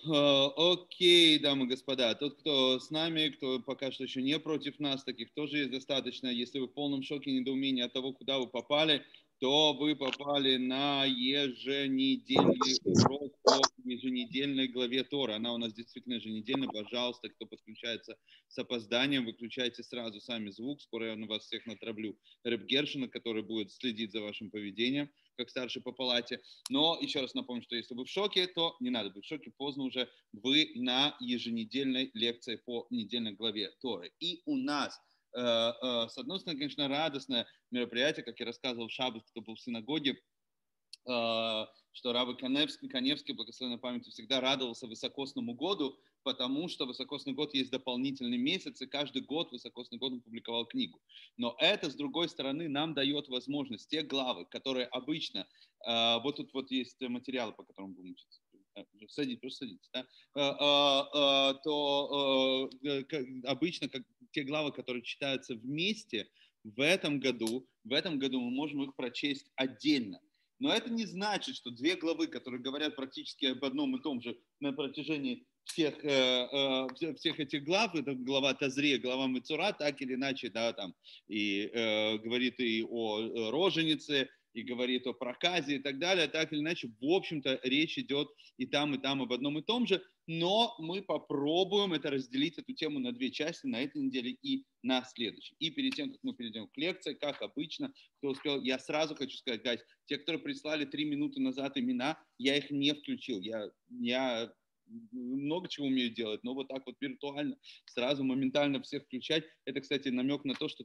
Окей, дамы и господа, тот, кто с нами, кто пока что еще не против нас, таких тоже есть достаточно. Если вы в полном шоке, недоумении от того, куда вы попали, то вы попали на еженедельный урок по еженедельной главе Тора. Она у нас действительно еженедельная. Пожалуйста, кто подключается с опозданием, выключайте сразу сами звук. Скоро я на вас всех натравлю Рэб Гершина, который будет следить за вашим поведением, как старший по палате. Но еще раз напомню, что если вы в шоке, то не надо быть в шоке, поздно уже, вы на еженедельной лекции по недельной главе Торы. И у нас, с одной стороны, конечно, радостное мероприятие, как я рассказывал в шаббат, кто был в синагоге, что Рав Каневский, благословенной памяти, всегда радовался высокосному году, потому что высокосный год есть дополнительный месяц, и каждый год высокосный год он публиковал книгу. Но это, с другой стороны, нам дает возможность те главы, которые обычно, вот тут вот есть материалы, по которым будем учиться, садитесь, просто садитесь, да? То обычно как те главы, которые читаются вместе, в этом году мы можем их прочесть отдельно. Но это не значит, что две главы, которые говорят практически об одном и том же на протяжении всех этих глав, это глава Тазрия, глава Мецура, так или иначе, да, там, и говорит и о роженице, и говорит о проказе и так далее, так или иначе, в общем-то, речь идет и там об одном и том же, но мы попробуем это разделить, эту тему на две части, на этой неделе и на следующей. И перед тем, как мы перейдем к лекции, как обычно, кто успел, я сразу хочу сказать, guys, те, которые прислали 3 минуты назад имена, я их не включил, я много чего умею делать, но вот так вот виртуально, сразу моментально всех включать. Это, кстати, намек на то, что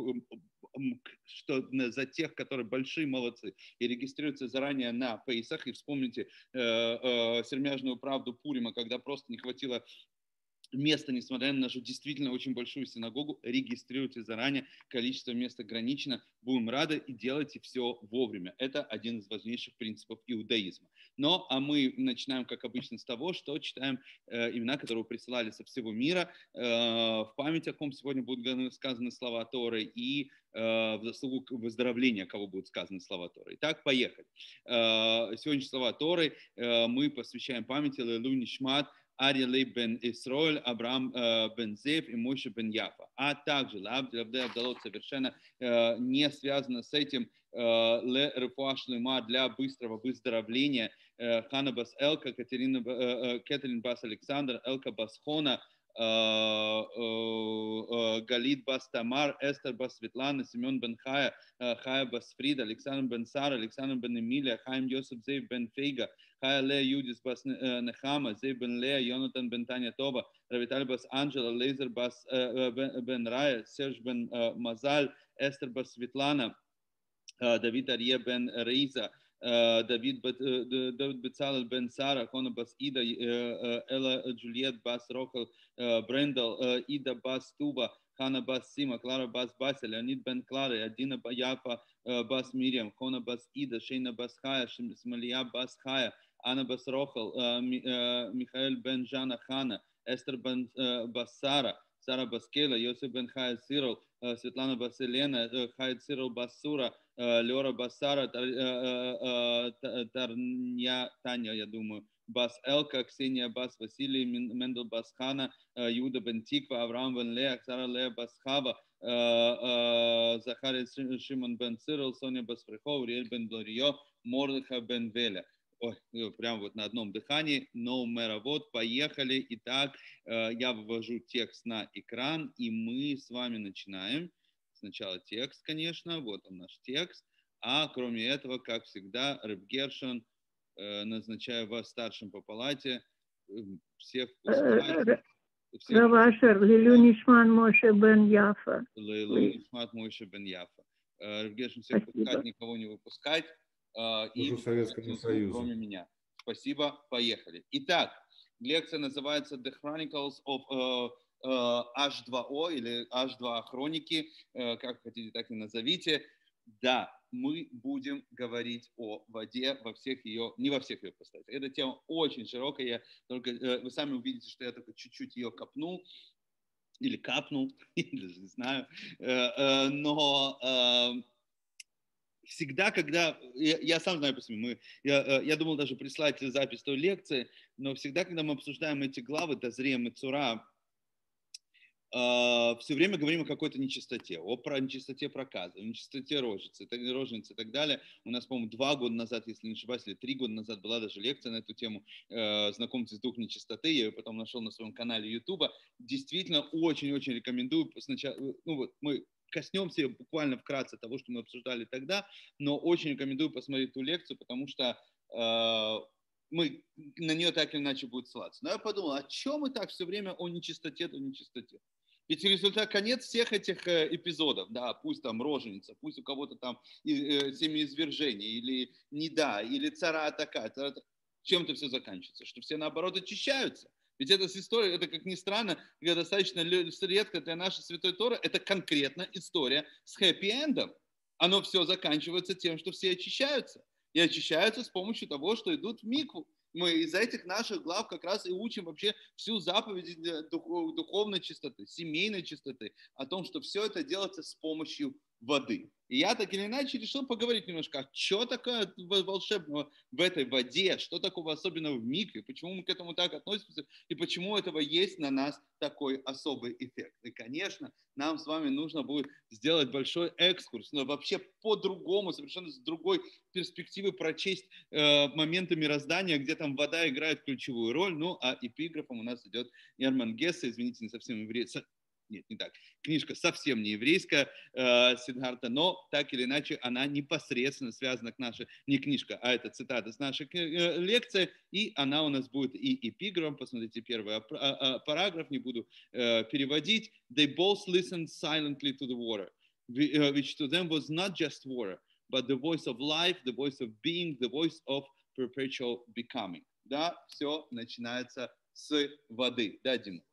что за тех, которые большие молодцы и регистрируются заранее на Пейсах, и вспомните сермяжную правду Пурима, когда просто не хватило места, несмотря на нашу действительно очень большую синагогу, регистрируйте заранее, количество мест ограничено, будем рады и делайте все вовремя. Это один из важнейших принципов иудаизма. А мы начинаем, как обычно, с того, что читаем имена, которые присылали со всего мира, в память о ком сегодня будут сказаны слова Торы, и в заслугу выздоровления, кого будут сказаны слова Торы. Итак, поехали. Сегодня слова Торы мы посвящаем памяти Лейлу Нишмат Арья бен Исроэль, Авраам бен Зев и Моше бен Яфа. А также Абдалот совершенно не связано с этим Ле Рефуа Шлема для быстрого выздоровления Хана бас Элка, Кэтрин бас Александр, Элка бас Хона, Галит бас Тамар, Эстер бас Светлана, Семен бен Хая, Хая бас Фрида, Александр бен Сара, Александр бен Эмилия, Хайм Йосеф Зейв бен Фейга, Хая Лея Юдис бас Нехама, Зейв бен Лея, Йонатан бен Таня Това, Равиталь бас Анджела, Лейзер бас бен Рая, Серж бен Мазаль, Эстер бас Светлана, Давид Арье бен Рейза, Давид Бецалель бен Сара, Хона бас Ида, Эла Джульет бас Рохел Брендел, Ида бас Туба, Хана бас Сима, Клара бас Бася, Леонид бен Клара, Адина Яфа бас Мириам, Хона бас Ида, Шейна бас Хая, Смалия бас Хая, Анна бас Рохел, Михаил бен Жана Хана, Эстер бен бас Сара, Сара Баскела, Йосиф бен Хая Сирол, Светлана бас Елена, Хая Сирол бас Сура, Лера Басара, Таня, я думаю, Бас Элка, Ксения Бас Василий, Мендел Бас Хана, Юда бен Тиква, Авраам бен Лея, Сара Лея Бас Хава, Захария Шимон бен Цирл, Соня Бас Фрехов, Риэль бен Блорио, Мордыха бен Веля. Ой, прям вот на одном дыхании, no matter what, поехали. Итак, я вывожу текст на экран, и мы с вами начинаем. Сначала текст, конечно, вот он наш текст. А кроме этого, как всегда, Рэб Гершон, назначаю вас старшим по палате, всех пускать. Рав Ашер, Лилю Нишман Моше бен Яфа. Лилю Нишмат Моше бен Яфа. Рэб Гершон, всех пускать, никого не выпускать. И Советскому Союзу. кроме меня. Спасибо, поехали. Итак, лекция называется The Chronicles of H2O или H2 хроники, как хотите, так и назовите. Да, мы будем говорить о воде во всех ее, не во всех ее постатях. Эта тема очень широкая, вы сами увидите, что я только чуть-чуть ее копнул или капнул, даже не знаю, но всегда, когда, я сам знаю по себе, я думал даже прислать запись той лекции, но всегда, когда мы обсуждаем эти главы, Тазрия, Мецура, все время говорим о какой-то нечистоте, нечистоте проказа, о нечистоте рожницы и так далее. У нас, по-моему, 2 года назад, если не ошибаюсь, или 3 года назад была даже лекция на эту тему «Знакомьтесь с духом нечистоты». Я ее потом нашел на своем канале YouTube. Действительно, очень-очень рекомендую. Сначала, ну вот, мы коснемся буквально вкратце того, что мы обсуждали тогда, но очень рекомендую посмотреть ту лекцию, потому что мы на нее так или иначе будет ссылаться. Но я подумал, о чем мы так все время о нечистоте, о нечистоте? Ведь результат, конец всех этих эпизодов, да, пусть там роженица, пусть у кого-то там семяизвержение, или неда, или цара такая, чем-то все заканчивается, что все наоборот очищаются. Ведь эта история, это, как ни странно, достаточно редко для нашей Святой Торы, это конкретно история с хэппи-эндом. Оно все заканчивается тем, что все очищаются. И очищаются с помощью того, что идут в микву. Мы из этих наших глав как раз и учим вообще всю заповедь духовной чистоты, семейной чистоты, о том, что все это делается с помощью воды. И я так или иначе решил поговорить немножко, что такое волшебного в этой воде, что такого особенного в микве, почему мы к этому так относимся, и почему у этого есть на нас такой особый эффект. И, конечно, нам с вами нужно будет сделать большой экскурс, но вообще по-другому, совершенно с другой перспективы прочесть моменты мироздания, где там вода играет ключевую роль. Ну, а эпиграфом у нас идет Герман Гессе, извините, не совсем еврейский. Нет, не так. Книжка совсем не еврейская, Сиддхарта, но так или иначе она непосредственно связана к нашей, не книжка, а это цитата с нашей лекции, и она у нас будет и эпиграфом, посмотрите первый параграф, не буду переводить. They both listened silently to the water, which to them was not just water, but the voice of life, the voice of being, the voice of perpetual becoming. Да, все начинается с воды. Да, Дима?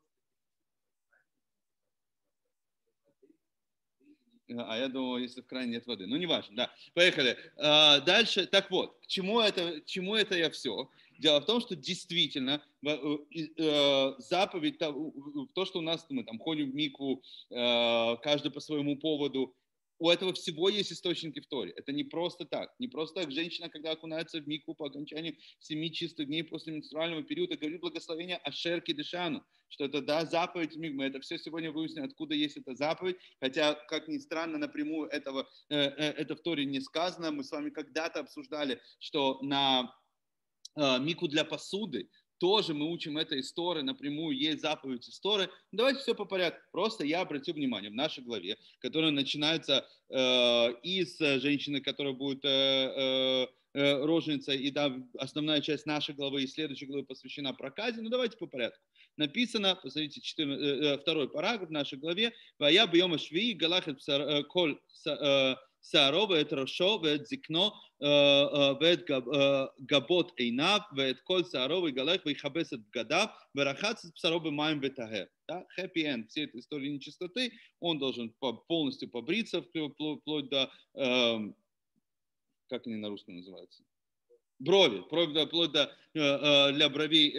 А я думал, если в кране нет воды. Ну, неважно, да. Поехали. Дальше, так вот, к чему это я все? Дело в том, что действительно заповедь, то, что у нас, мы там ходим в микву, каждый по своему поводу, у этого всего есть источники в Торе. Это не просто так. Не просто так женщина, когда окунается в микву по окончании 7 чистых дней после менструального периода, говорит благословение Ашер Кидешану, что это, да, заповедь миквы. Мы это все сегодня выясним, откуда есть эта заповедь. Хотя, как ни странно, напрямую это в Торе не сказано. Мы с вами когда-то обсуждали, что на микву для посуды тоже мы учим это из Торы, напрямую есть заповедь из Торы. Давайте все по порядку. Просто я обратил внимание в нашей главе, которая начинается из женщины, которая будет роженицей, и да, основная часть нашей главы и следующей главы посвящена проказе. Ну давайте по порядку. Написано, посмотрите, 2-й параграф в нашей главе. «Вая бьема швии галахет коль שערו ואת ראשו ואת זקנו ואת גבות עיניו ואת כל שערו ויגלח ויכבס את בגדיו ורחץ את בשרו במים וטהר». Happy end всей этой истории нечистоты. Он должен полностью побриться вплоть до, как они на русском называются? Брови, вплоть до для бровей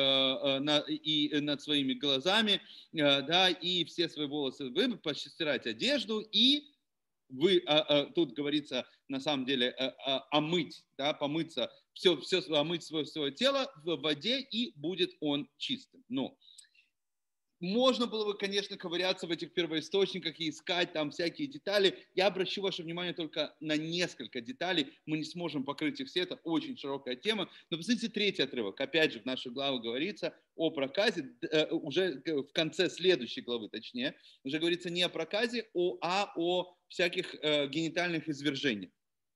и над своими глазами, да, и все свои волосы постирать одежду и тут говорится на самом деле омыть, да, помыться, омыть свое тело в воде, и будет он чистым. Но можно было бы, конечно, ковыряться в этих первоисточниках и искать там всякие детали. Я обращу ваше внимание только на несколько деталей. Мы не сможем покрыть их все, это очень широкая тема. Но посмотрите, 3-й отрывок. Опять же, в нашей главе говорится о проказе. Уже в конце следующей главы, точнее, уже говорится не о проказе, а о всяких генитальных извержениях.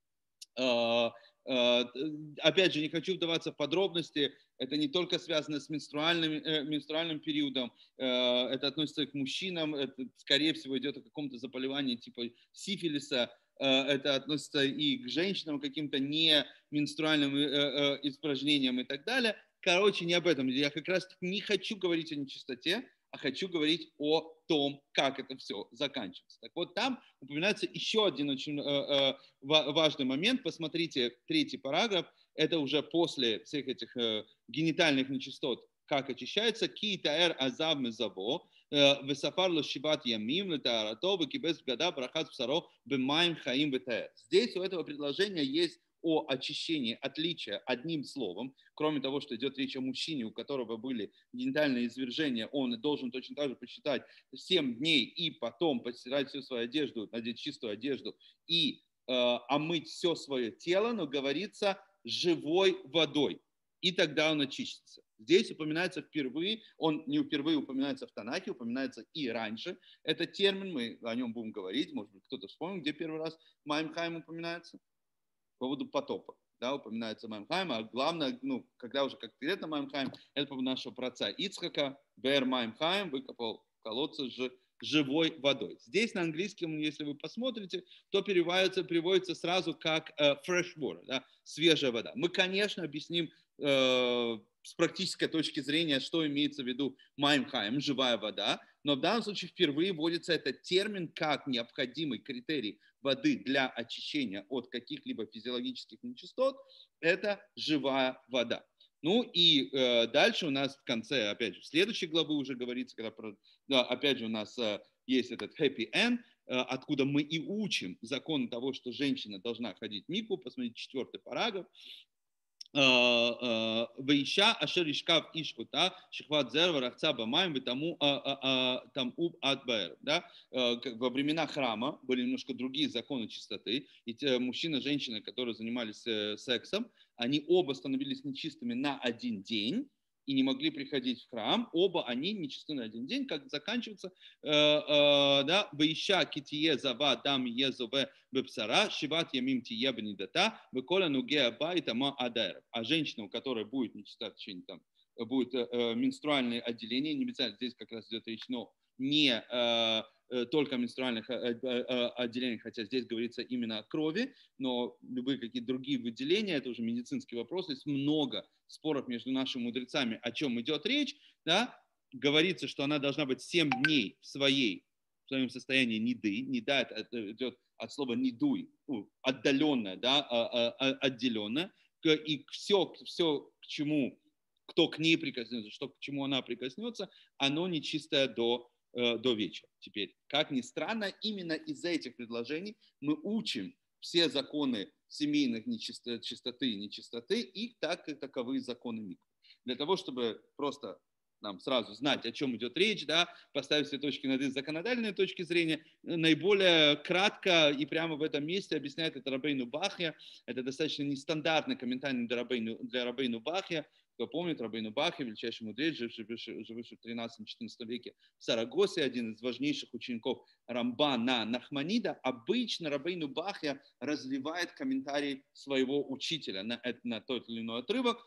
Опять же, не хочу вдаваться в подробности, это не только связано с менструальным периодом, это относится к мужчинам, это, скорее всего, идет о каком-то заболевании типа сифилиса, это относится и к женщинам, каким-то не менструальным испражнениям и так далее. Короче, не об этом. Я как раз не хочу говорить о нечистоте, а хочу говорить о том, как это все заканчивается. Так вот, там упоминается еще один очень важный момент. Посмотрите, 3-й параграф. Это уже после всех этих генитальных нечистот, как очищается. Ки таэр азав мезаво, весафарло шибат ямим летаарато векибес гада брахат псаро бемаим хаим ветаэр. Здесь у этого предложения есть о очищении отличия одним словом, кроме того, что идет речь о мужчине, у которого были генитальные извержения, он должен точно так же посчитать 7 дней и потом постирать всю свою одежду, надеть чистую одежду и омыть все свое тело, но говорится живой водой, и тогда он очистится. Здесь упоминается впервые, он не впервые упоминается в Танахе, упоминается и раньше. Это термин, мы о нем будем говорить, может быть, кто-то вспомнит, где первый раз Маим Хаим упоминается. По поводу потопа, да, упоминается Маим Хаим, а главное, ну, когда уже конкретно Маим Хаим, это по нашего праотца Ицхака, Бер Маим Хаим выкопал колодцы с живой водой. Здесь на английском, если вы посмотрите, то переводится сразу как fresh water, да, свежая вода. Мы, конечно, объясним с практической точки зрения, что имеется в виду Маим Хаим, живая вода, но в данном случае впервые вводится этот термин как необходимый критерий воды для очищения от каких-либо физиологических нечистот, это живая вода. Ну и дальше у нас в конце, опять же, в следующей главы уже говорится, когда опять же у нас есть этот happy end, откуда мы и учим закон того, что женщина должна ходить в микву, посмотрите 4 параграф. Вейша ашер ишкав иш ута шихват зерва рахца бамаем витаму там уб адбаэр. Во времена храма были немножко другие законы чистоты, и те мужчина и женщина, которые занимались сексом, они оба становились нечистыми на один день и не могли приходить в храм, оба они нечисты на один день, как заканчивается, да, «Ваища китие зава дам езове бепсара, шиват ямим тие бенидата, векола нугея ба и тама адаэр». А женщина, у которой будет нечиста в течение, там, будет менструальное отделение, не обязательно, здесь как раз идет речь, но не только о менструальных отделениях, хотя здесь говорится именно о крови, но любые какие-то другие выделения, это уже медицинский вопрос, есть много споров между нашими мудрецами, о чем идет речь, да? Говорится, что она должна быть 7 дней в своем состоянии ниды, нида это идет от слова нидуй, отдаленная, да, отделенная, и все, к чему, кто к ней прикоснется, что к чему она прикоснется, оно нечистое до вечера. Теперь, как ни странно, именно из-за этих предложений мы учим все законы семейных чистоты и нечистоты и так как таковые законы миквы. Для того, чтобы просто нам сразу знать, о чем идет речь, да, поставить все точки над «и» с законодательной точки зрения, наиболее кратко и прямо в этом месте объясняет это Рабейну Бахья. Это достаточно нестандартный комментарий для Рабейну Бахья. Кто помнит, Рабейну Бахья, величайший мудрец, живший в 13-14 веке в Сарагосе, один из важнейших учеников Рамбана Нахманида, обычно Рабейну Бахья разливает комментарий своего учителя на тот или иной отрывок,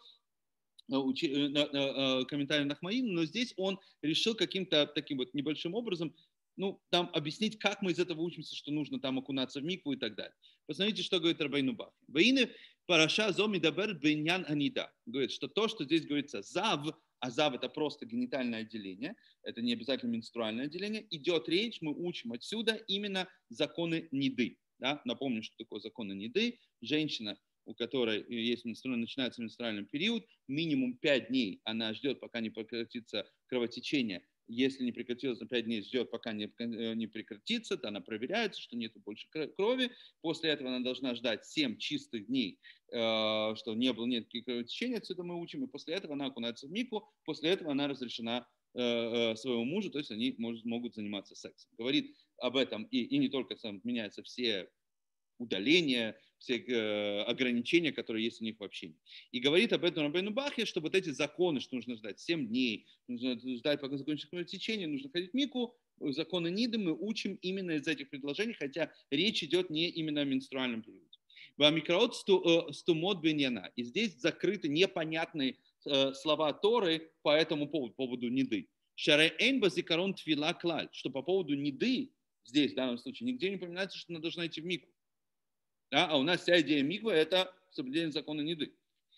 комментарий Нахманида, но здесь он решил каким-то таким вот небольшим образом, ну, там объяснить, как мы из этого учимся, что нужно там окунаться в микву и так далее. Посмотрите, что говорит Рабейну Бахья. Ваины параша зоми дабер бейнян анида. Говорит, что то, что здесь говорится зав, а зав это просто генитальное отделение, это не обязательно менструальное отделение, идет речь, мы учим отсюда именно законы ниды. Да? Напомню, что такое законы ниды. Женщина, у которой начинается менструальный период, минимум 5 дней она ждет, пока не прекратится кровотечение. Если не прекратилось на 5 дней, ждет, пока не прекратится, то она проверяется, что нет больше крови. После этого она должна ждать 7 чистых дней, что не было никаких кровотечений, отсюда мы учим. И после этого она окунается в микву, после этого она разрешена своему мужу, то есть они могут заниматься сексом. Говорит об этом и не только меняются все удаления, все ограничения, которые есть у них в общении. И говорит об этом Рабейну Бахья, что вот эти законы, что нужно ждать 7 дней, нужно ждать, пока закончится кровотечение, нужно ходить в микву, законы ниды мы учим именно из этих предложений, хотя речь идет не именно о менструальном периоде. Вамикраот стумот беньяна. И здесь закрыты непонятные слова Торы по этому поводу, по поводу ниды. Шареэйн базикарон твила клаль, что по поводу ниды, здесь в данном случае нигде не упоминается, что она должна идти в микву. Да? А у нас вся идея миквы – это соблюдение закона ниды.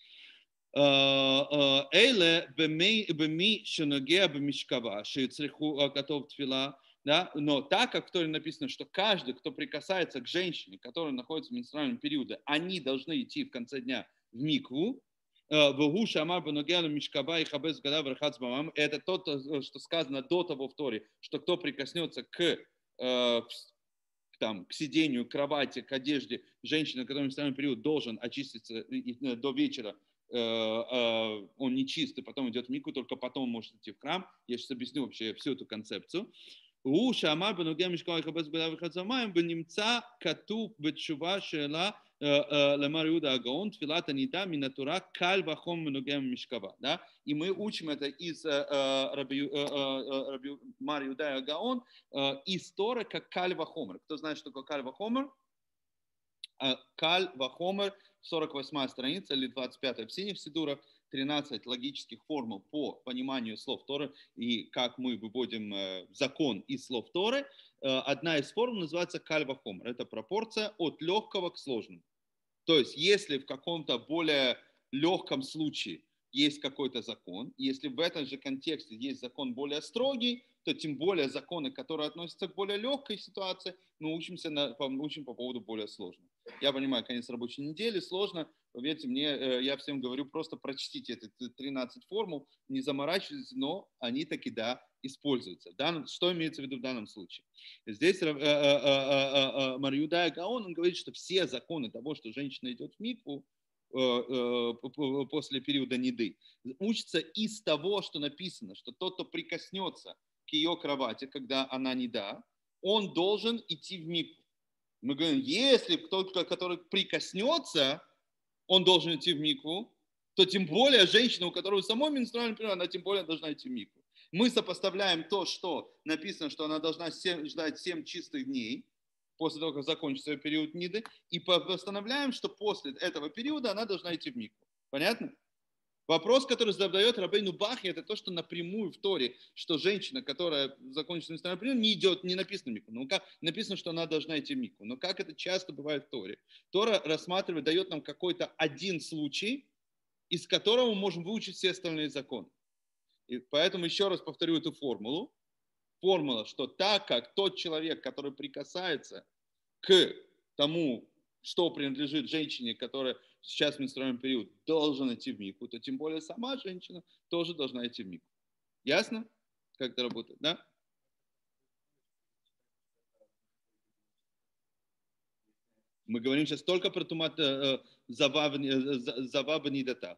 Эйле беми шеногеа бемишкава шейцриху готов твила. Но так, как в Торе написано, что каждый, кто прикасается к женщине, которая находится в менструальном периоде, они должны идти в конце дня в микву. Это то, что сказано до того в Торе, что кто прикоснется к сидению, к кровати, к одежде женщины, которая в самый период должен очиститься до вечера, он не чист, и потом идет в микву, только потом может идти в храм. Я сейчас объясню вообще всю эту концепцию. הוא שאמר בנוגע משכב יכבס בגדיו ורחץ במים, ונמצא כתוב בתשובה שאלה למר יהודה הגאון, תפילת הנידה מן התורה קל וחומר בנוגע משכבה. И мы учим это из Мар Иуда Гаон, из Торы, как каль вахомер. Кто знает, что такое каль вахомер? Каль вахомер, 48-я страница или 25-я в синих сидурах, 13 логических формул по пониманию слов Торы и как мы выводим закон из слов Торы. Одна из формул называется каль вахомер. Это пропорция от легкого к сложному. То есть, если в каком-то более легком случае есть какой-то закон, если в этом же контексте есть закон более строгий, то тем более законы, которые относятся к более легкой ситуации, мы учим по поводу более сложного. Я понимаю, конец рабочей недели, сложно. Поверьте мне, я всем говорю, просто прочтите эти 13 формул, не заморачивайтесь, но они таки да используются. Что имеется в виду в данном случае? Здесь Мар Иуда Гаон, он говорит, что все законы того, что женщина идет в микву после периода ниды, учатся из того, что написано, что тот, кто прикоснется к ее кровати, когда она нида, он должен идти в микву. Мы говорим, если кто-то, который прикоснется, он должен идти в микву, то тем более женщина, у которой самой менструальный период, она тем более должна идти в микву. Мы сопоставляем то, что написано, что она должна ждать 7 чистых дней после того, как закончится ее период ниды, и постановляем, что после этого периода она должна идти в микву. Понятно? Вопрос, который задает Рабейну Бахи, это то, что напрямую в Торе, что женщина, которая закончится менструальный период, не идет, не написано в микву. Ну, как написано, что она должна идти в микву. Но как это часто бывает в Торе? Тора рассматривает, дает нам какой-то один случай, из которого мы можем выучить все остальные законы. И поэтому еще раз повторю эту формулу. Формула, что так как тот человек, который прикасается к тому, что принадлежит женщине, которая сейчас в менструальный период, должен идти в микву, то тем более сама женщина тоже должна идти в микву. Ясно, как это работает, да? Мы говорим сейчас только про тумат заваба нидата.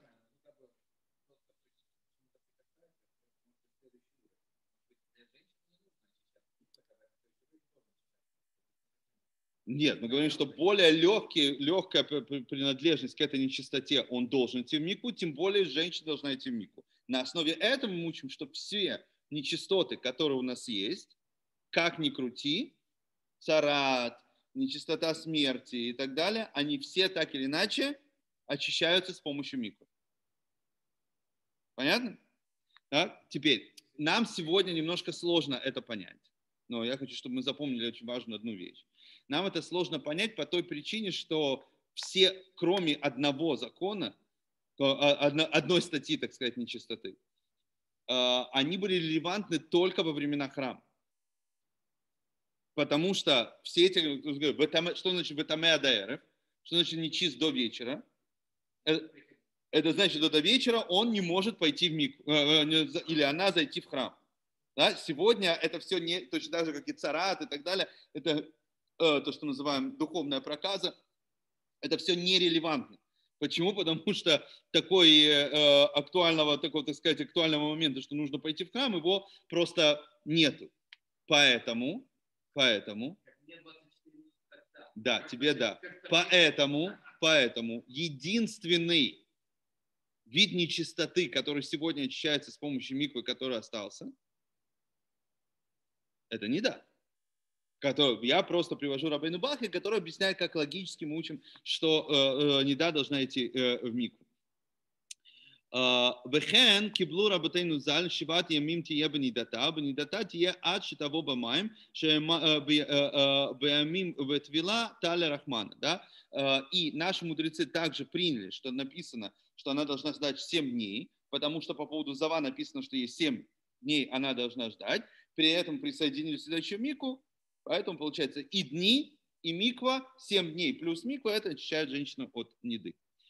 Нет, мы говорим, что более легкая принадлежность к этой нечистоте, он должен идти в микву, тем более женщина должна идти в микву. На основе этого мы учим, что все нечистоты, которые у нас есть, как ни крути, царат, нечистота смерти и так далее, они все так или иначе очищаются с помощью миквы. Понятно? Да? Теперь, нам сегодня немножко сложно это понять. Но я хочу, чтобы мы запомнили очень важную одну вещь. Нам это сложно понять по той причине, что все, кроме одного закона, одной статьи, так сказать, нечистоты, они были релевантны только во времена храма. Потому что все эти, что значит ветаме адаэрев, что значит нечист до вечера, это значит, что до вечера он не может пойти в микву, или она зайти в храм. Да? Сегодня это все не точно так же, как и царат и так далее, это то, что называем духовная проказа, это все нерелевантно. Почему? Потому что актуального момента, что нужно пойти в храм, его просто нету. Поэтому, да, тебе да. Поэтому единственный вид нечистоты, который сегодня очищается с помощью миквы, который остался, это нида. Я просто привожу Рабейну Бахи, который объясняет, как логически мы учим, что нида должна идти в микву. וכן קיבלו רבותינו ז"ל 7 ימים תהיה בנידתה, בנידתה תהיה עד שתבוא במים, שבימים וטבילה תעלה רחמנה. И наши мудрецы также приняли, что написано, что она должна ждать 7 дней, потому что по поводу зава написано, что есть 7 дней она должна ждать, при этом присоединили следующую микву, поэтому получается и дни, и миква, 7 дней плюс миква, это очищает женщину от ниды.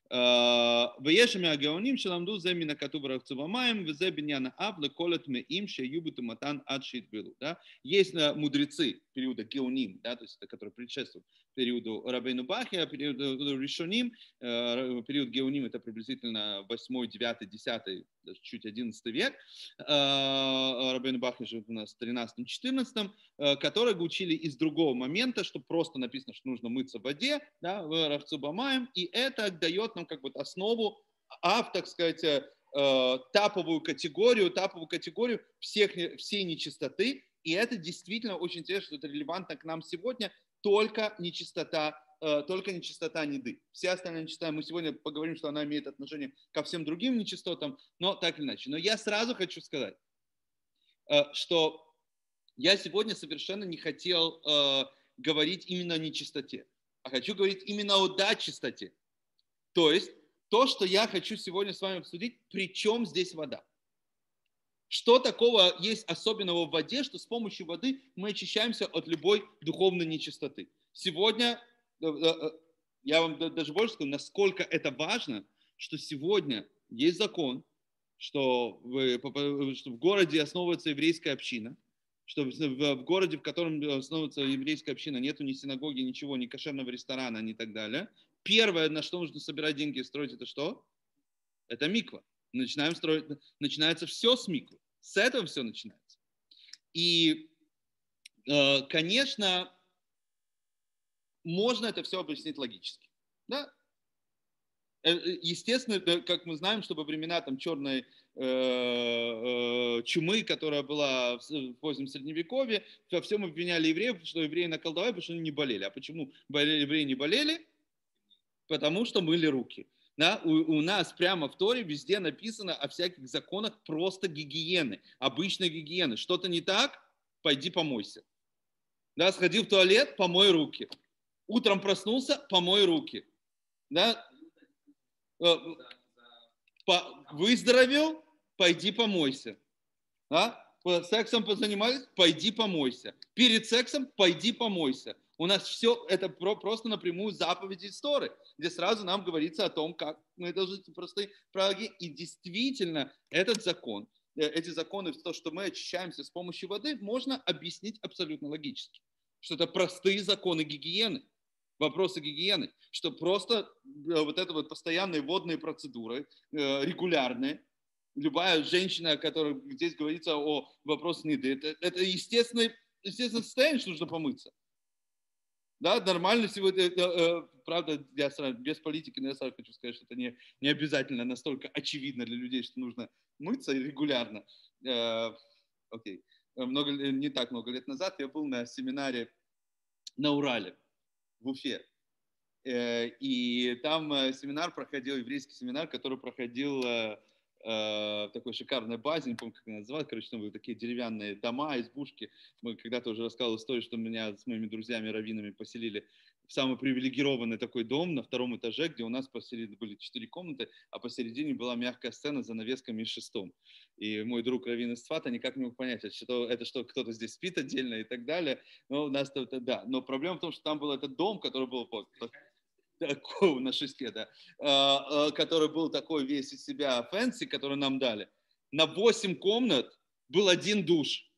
ויש מהגאונים שלמדו זה מן הכתוב רחצו במים, וזה בניין האב לכל הטמאים שהיו בטומאתן עד שהתבלו. Да? Есть мудрецы периода геоним, да, то есть это, которые предшествуют периоду Рабейну Бахия, периоду Ришоним, период геоним это приблизительно 8, 9, 10, чуть 11 век, Рабейну Бахия живет у нас в 13-14, которые учили из другого момента, что просто написано, что нужно мыться в воде, да, в рахцу бамаем, и это дает нам как бы основу, так сказать, таповую категорию всей нечистоты, и это действительно очень интересно, что это релевантно к нам сегодня, только нечистота неды. Все остальные нечистоты, мы сегодня поговорим, что она имеет отношение ко всем другим нечистотам, но так или иначе. Но я сразу хочу сказать, что я сегодня совершенно не хотел говорить именно о нечистоте, а хочу говорить именно о чистоте. То есть то, что я хочу сегодня с вами обсудить, при чем здесь вода? Что такого есть особенного в воде, что с помощью воды мы очищаемся от любой духовной нечистоты? Сегодня, я вам даже больше скажу, насколько это важно, что сегодня есть закон, что в городе основывается еврейская община, что в городе, в котором основывается еврейская община, нету ни синагоги, ничего, ни кошерного ресторана, ни так далее. Первое, на что нужно собирать деньги и строить, это что? Это миква. Начинаем строить, начинается все с миквы. С этого все начинается. И, конечно, можно это все объяснить логически. Да? Естественно, как мы знаем, что во времена там, черной чумы, которая была в позднем Средневековье, во всем обвиняли евреев, что евреи наколдовали, потому что они не болели. А почему евреи не болели? Потому что мыли руки. Да? У нас прямо в Торе везде написано о всяких законах просто гигиены, обычной гигиены. Что-то не так? Пойди помойся. Да? Сходил в туалет, помой руки. Утром проснулся, помой руки. Да? Выздоровел, пойди помойся. Да? Сексом позанимались, пойди помойся. Перед сексом пойди помойся. У нас все это просто напрямую заповеди Торы, где сразу нам говорится о том, как мы должны простые правила. И действительно этот закон, эти законы, то, что мы очищаемся с помощью воды, можно объяснить абсолютно логически. Что это простые законы гигиены, вопросы гигиены, что просто вот это вот постоянные водные процедуры, регулярные. Любая женщина, которая здесь говорится о вопросе еды, это естественное состояние, что нужно помыться. Да, нормально сегодня, правда, я сразу, без политики, но я сразу хочу сказать, что это не обязательно настолько очевидно для людей, что нужно мыться регулярно. Окей. Не так много лет назад я был на семинаре на Урале, в Уфе. И там семинар проходил, еврейский семинар, который проходил в такой шикарной базе, не помню, как она называлась, короче, там были такие деревянные дома, избушки. Мы когда-то уже рассказывал историю, что меня с моими друзьями-раввинами поселили в самый привилегированный такой дом на 2-м этаже, где у нас были 4 комнаты, а посередине была мягкая сцена с занавесками и шестом. И мой друг раввин из Цфата никак не мог понять, это что кто-то здесь спит отдельно и так далее. Но у нас это да. Но проблема в том, что там был этот дом, который был на шесте, да, который был такой весь из себя фэнси, который нам дали. На 8 комнат был один душ.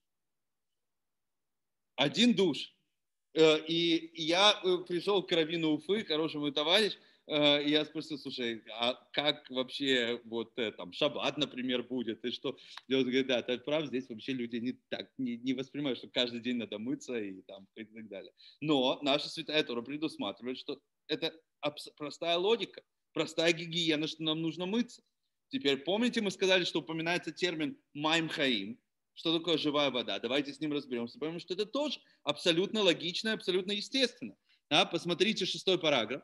Один душ. И я пришел к раввину Уфы, хорошему товарищу, и я спросил, слушай, а как вообще вот там шаббат, например, будет, и что? И он говорит, да, ты прав, здесь вообще люди не воспринимают, что каждый день надо мыться и так далее. Но наша святая Тора предусматривает, что это простая логика, простая гигиена, что нам нужно мыться. Теперь помните, мы сказали, что упоминается термин «майм хаим». Что такое живая вода? Давайте с ним разберемся, потому что это тоже абсолютно логично, абсолютно естественно. Да? Посмотрите 6-й параграф.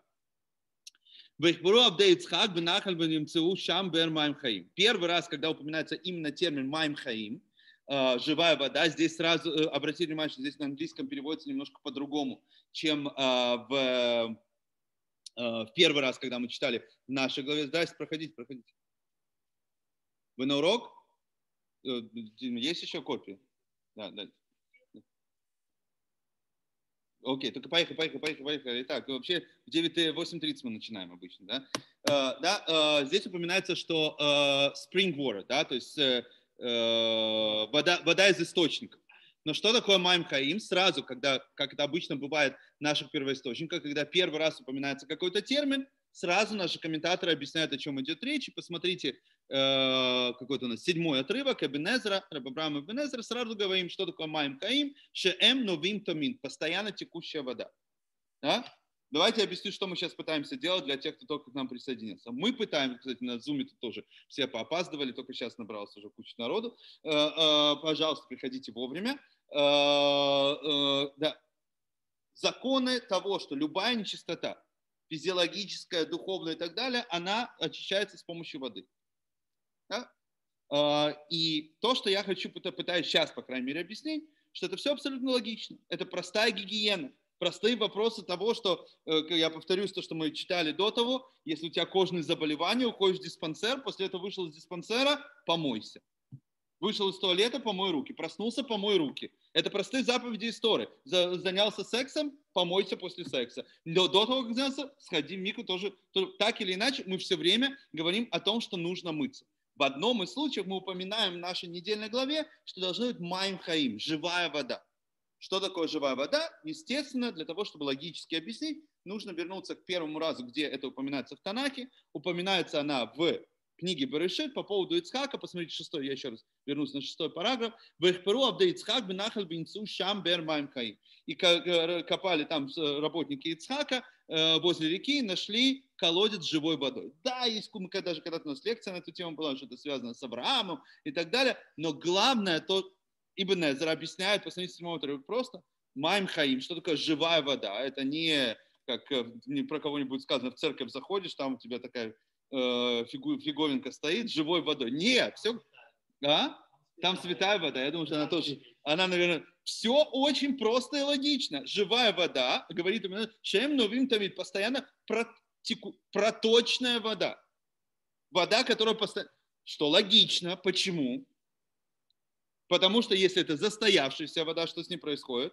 Первый раз, когда упоминается именно термин «майм хаим», живая вода, здесь сразу, обратите внимание, что здесь на английском переводится немножко по-другому, чем в первый раз, когда мы читали в нашей главе. Здрасте, проходите. Вы на урок? Есть еще копии? Да. Окей, только поехали. Итак, вообще в 8:30 мы начинаем обычно, да? Здесь упоминается, что spring water, да, то есть вода из источников. Но что такое Маим Хаим? Сразу, когда, как это обычно бывает в наших первоисточниках, когда первый раз упоминается какой-то термин, сразу наши комментаторы объясняют, о чем идет речь. И посмотрите, какой-то у нас 7-й отрывок, Эбенезра, Рабби Авраам Эбенезра, сразу говорим, что такое Маим Хаим, Шеэм Новим Томин, постоянно текущая вода. Да? Давайте я объясню, что мы сейчас пытаемся делать для тех, кто только к нам присоединился. Мы пытаемся, кстати, на Zoom тут тоже все поопаздывали, только сейчас набралось уже куча народу. Пожалуйста, приходите вовремя. Да. Законы того, что любая нечистота, физиологическая, духовная и так далее, она очищается с помощью воды. Да? И то, что я пытаюсь сейчас, по крайней мере, объяснить, что это все абсолютно логично. Это простая гигиена. Простые вопросы того, что, я повторюсь, то, что мы читали до того, если у тебя кожные заболевания, уходишь в диспансер, после этого вышел из диспансера, помойся. Вышел из туалета, помой руки. Проснулся, помой руки. Это простые заповеди истории. Занялся сексом, помойся после секса. До того, как занялся, сходи в микву тоже. Так или иначе, мы все время говорим о том, что нужно мыться. В одном из случаев мы упоминаем в нашей недельной главе, что должна быть Маим Хаим, живая вода. Что такое живая вода? Естественно, для того, чтобы логически объяснить, нужно вернуться к первому разу, где это упоминается в Танахе. Упоминается она в книге Берешит по поводу Ицхака. Посмотрите, 6, я еще раз вернусь на 6 параграф. «Вэхперу абде Ицхак бенахаль бенцу шам бер маим хаим». И копали там работники Ицхака возле реки, нашли колодец с живой водой. Да, есть даже когда-то у нас лекция на эту тему была, что это связано с Авраамом и так далее. Но главное то, Ибн Эзра объясняет, посмотрите, 7 отрывок просто, Маим Хаим, что такое живая вода. Это не как про кого-нибудь сказано, в церковь заходишь, там у тебя такая фиговинка стоит с живой водой. Нет, все, там святая вода, я думаю, что она тоже, она, наверное, все очень просто и логично. Живая вода, говорит именно, Шем Новим Тамид, постоянно проточная вода. Вода, которая постоянно, что логично, почему? Потому что если это застоявшаяся вода, что с ней происходит?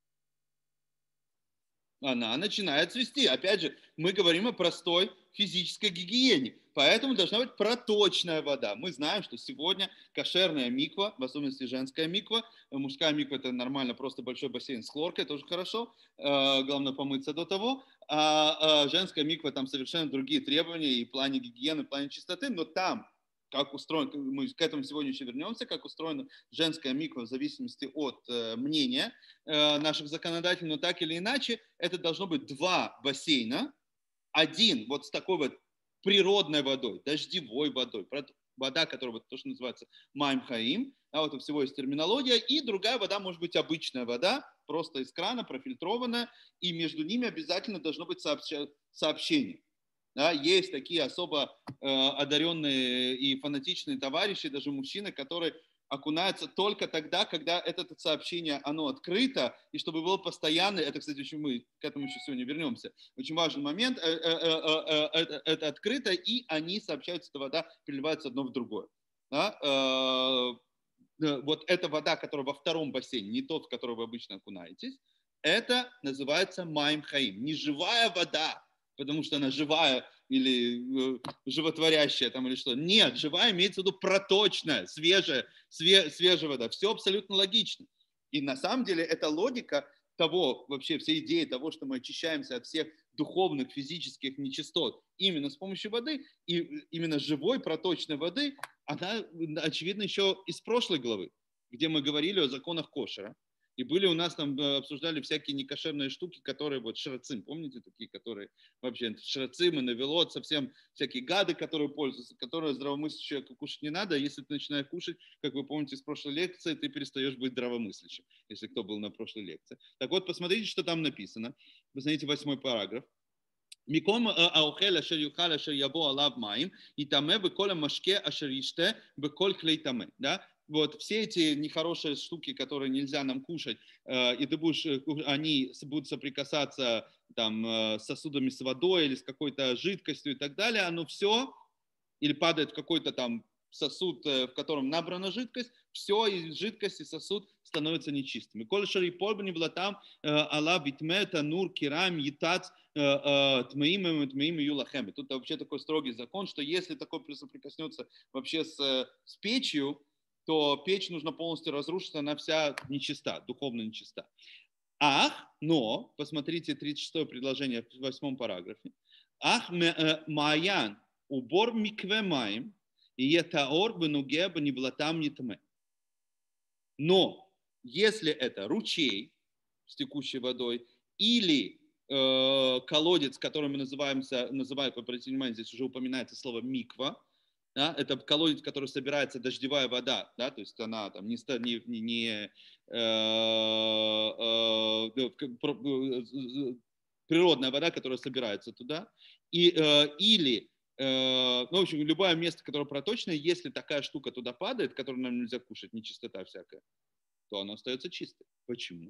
Она начинает цвести. Опять же, мы говорим о простой физической гигиене. Поэтому должна быть проточная вода. Мы знаем, что сегодня кошерная миква, в особенности женская миква, мужская миква это нормально, просто большой бассейн с хлоркой, тоже хорошо. Главное помыться до того. А женская миква, там совершенно другие требования и в плане гигиены, и в плане чистоты, но там как устроен, мы к этому сегодня еще вернемся, как устроена женская миква в зависимости от мнения наших законодателей, но так или иначе, это должно быть 2 бассейна, один вот с такой вот природной водой, дождевой водой, вода, которая вот то, что называется Маим Хаим, вот у всего есть терминология, и другая вода может быть обычная вода, просто из крана, профильтрованная, и между ними обязательно должно быть сообщение. Да, есть такие особо одаренные и фанатичные товарищи, даже мужчины, которые окунаются только тогда, когда это сообщение, оно открыто, и чтобы было постоянно, это, кстати, очень мы к этому еще сегодня вернемся, очень важный момент, это открыто, и они сообщаются, эта вода переливается одно в другое. Да? Вот эта вода, которая во втором бассейне, не тот, в который вы обычно окунаетесь, это называется Маим Хаим, не живая вода, потому что она живая или животворящая там или что. Нет, живая имеется в виду проточная, свежая вода. Все абсолютно логично. И на самом деле эта логика того, вообще всей идеи того, что мы очищаемся от всех духовных, физических нечистот именно с помощью воды, и именно живой проточной воды, она очевидно еще из прошлой главы, где мы говорили о законах кошера. И были у нас там, обсуждали всякие некошерные штуки, которые вот шрацим, помните такие, которые вообще шрацим и навелот, совсем всякие гады, которые пользуются, которые здравомыслящим человеку кушать не надо. Если ты начинаешь кушать, как вы помните из прошлой лекции, ты перестаешь быть здравомыслящим, если кто был на прошлой лекции. Так вот, посмотрите, что там написано. Посмотрите 8 параграф. Миком аухель ашер юхал ашер ябо алав маим и таме беколь машке ашер иште беколь клей таме. Да? Вот все эти нехорошие штуки, которые нельзя нам кушать, и ты будешь, они будут соприкасаться там, с сосудами с водой или с какой-то жидкостью и так далее, оно все или падает в какой-то там сосуд, в котором набрана жидкость, все из жидкости сосуд становится нечистым. Коль шари польбани влатам алла битме танур кирам етац тмаим юлахем. Тут вообще такой строгий закон, что если такой соприкоснется вообще с печью, то печь нужно полностью разрушить, она вся нечиста, духовно нечиста. Ах, но, посмотрите 36-е предложение в 8 параграфе. Ах, маян, убор микве маим, и етаор бенуге бенивлатам нитме. Но, если это ручей с текущей водой или колодец, который мы называем, обратите внимание, здесь уже упоминается слово миква, да, это колодец, который собирается дождевая вода, да, то есть она там не природная вода, которая собирается туда, или, ну, в общем, любое место, которое проточное, если такая штука туда падает, которую нам нельзя кушать, нечистота всякая, то оно остается чистой. Почему?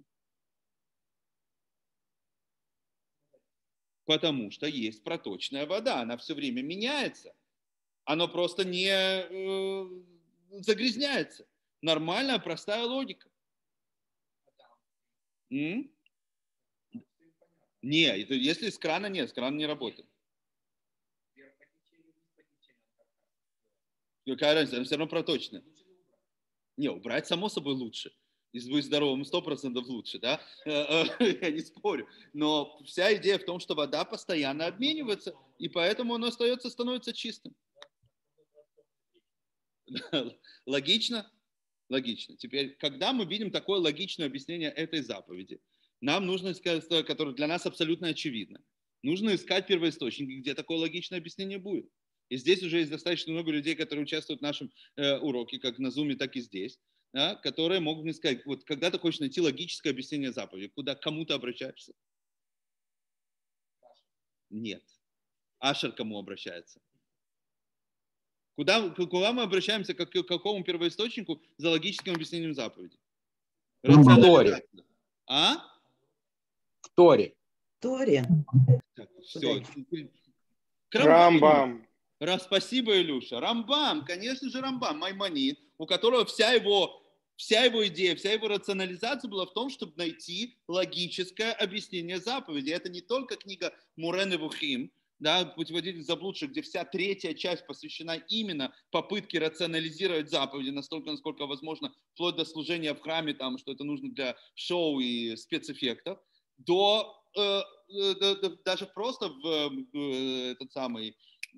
Потому что есть проточная вода, она все время меняется. Оно просто не загрязняется. Нормальная, простая логика. Не, если с крана нет, с крана не работает. Какая разница, она все равно проточная. Не, убрать само собой лучше. Если быть здоровым, 100% лучше, да? Я не спорю. Но вся идея в том, что вода постоянно обменивается, и поэтому она становится чистым. Логично? Логично. Теперь, когда мы видим такое логичное объяснение этой заповеди, нам нужно искать, которое для нас абсолютно очевидно, нужно искать первоисточники, где такое логичное объяснение будет. И здесь уже есть достаточно много людей, которые участвуют в нашем уроке, как на Zoom, так и здесь, да, которые могут мне сказать, вот когда ты хочешь найти логическое объяснение заповеди, к кому ты обращаешься? Нет. Ашер к кому обращается? Куда мы обращаемся, к какому первоисточнику за логическим объяснением заповеди? В Торе. А? В Торе. Торе. Так, все. Рамбам. Спасибо, Илюша. Рамбам, конечно же, Рамбам, Маймонид, у которого вся его идея, вся его рационализация была в том, чтобы найти логическое объяснение заповеди. Это не только книга Мурен Невухим, да, путеводитель заблудших, где вся третья часть посвящена именно попытке рационализировать заповеди настолько, насколько возможно, вплоть до служения в храме, там, что это нужно для шоу и спецэффектов, до даже просто в этот самый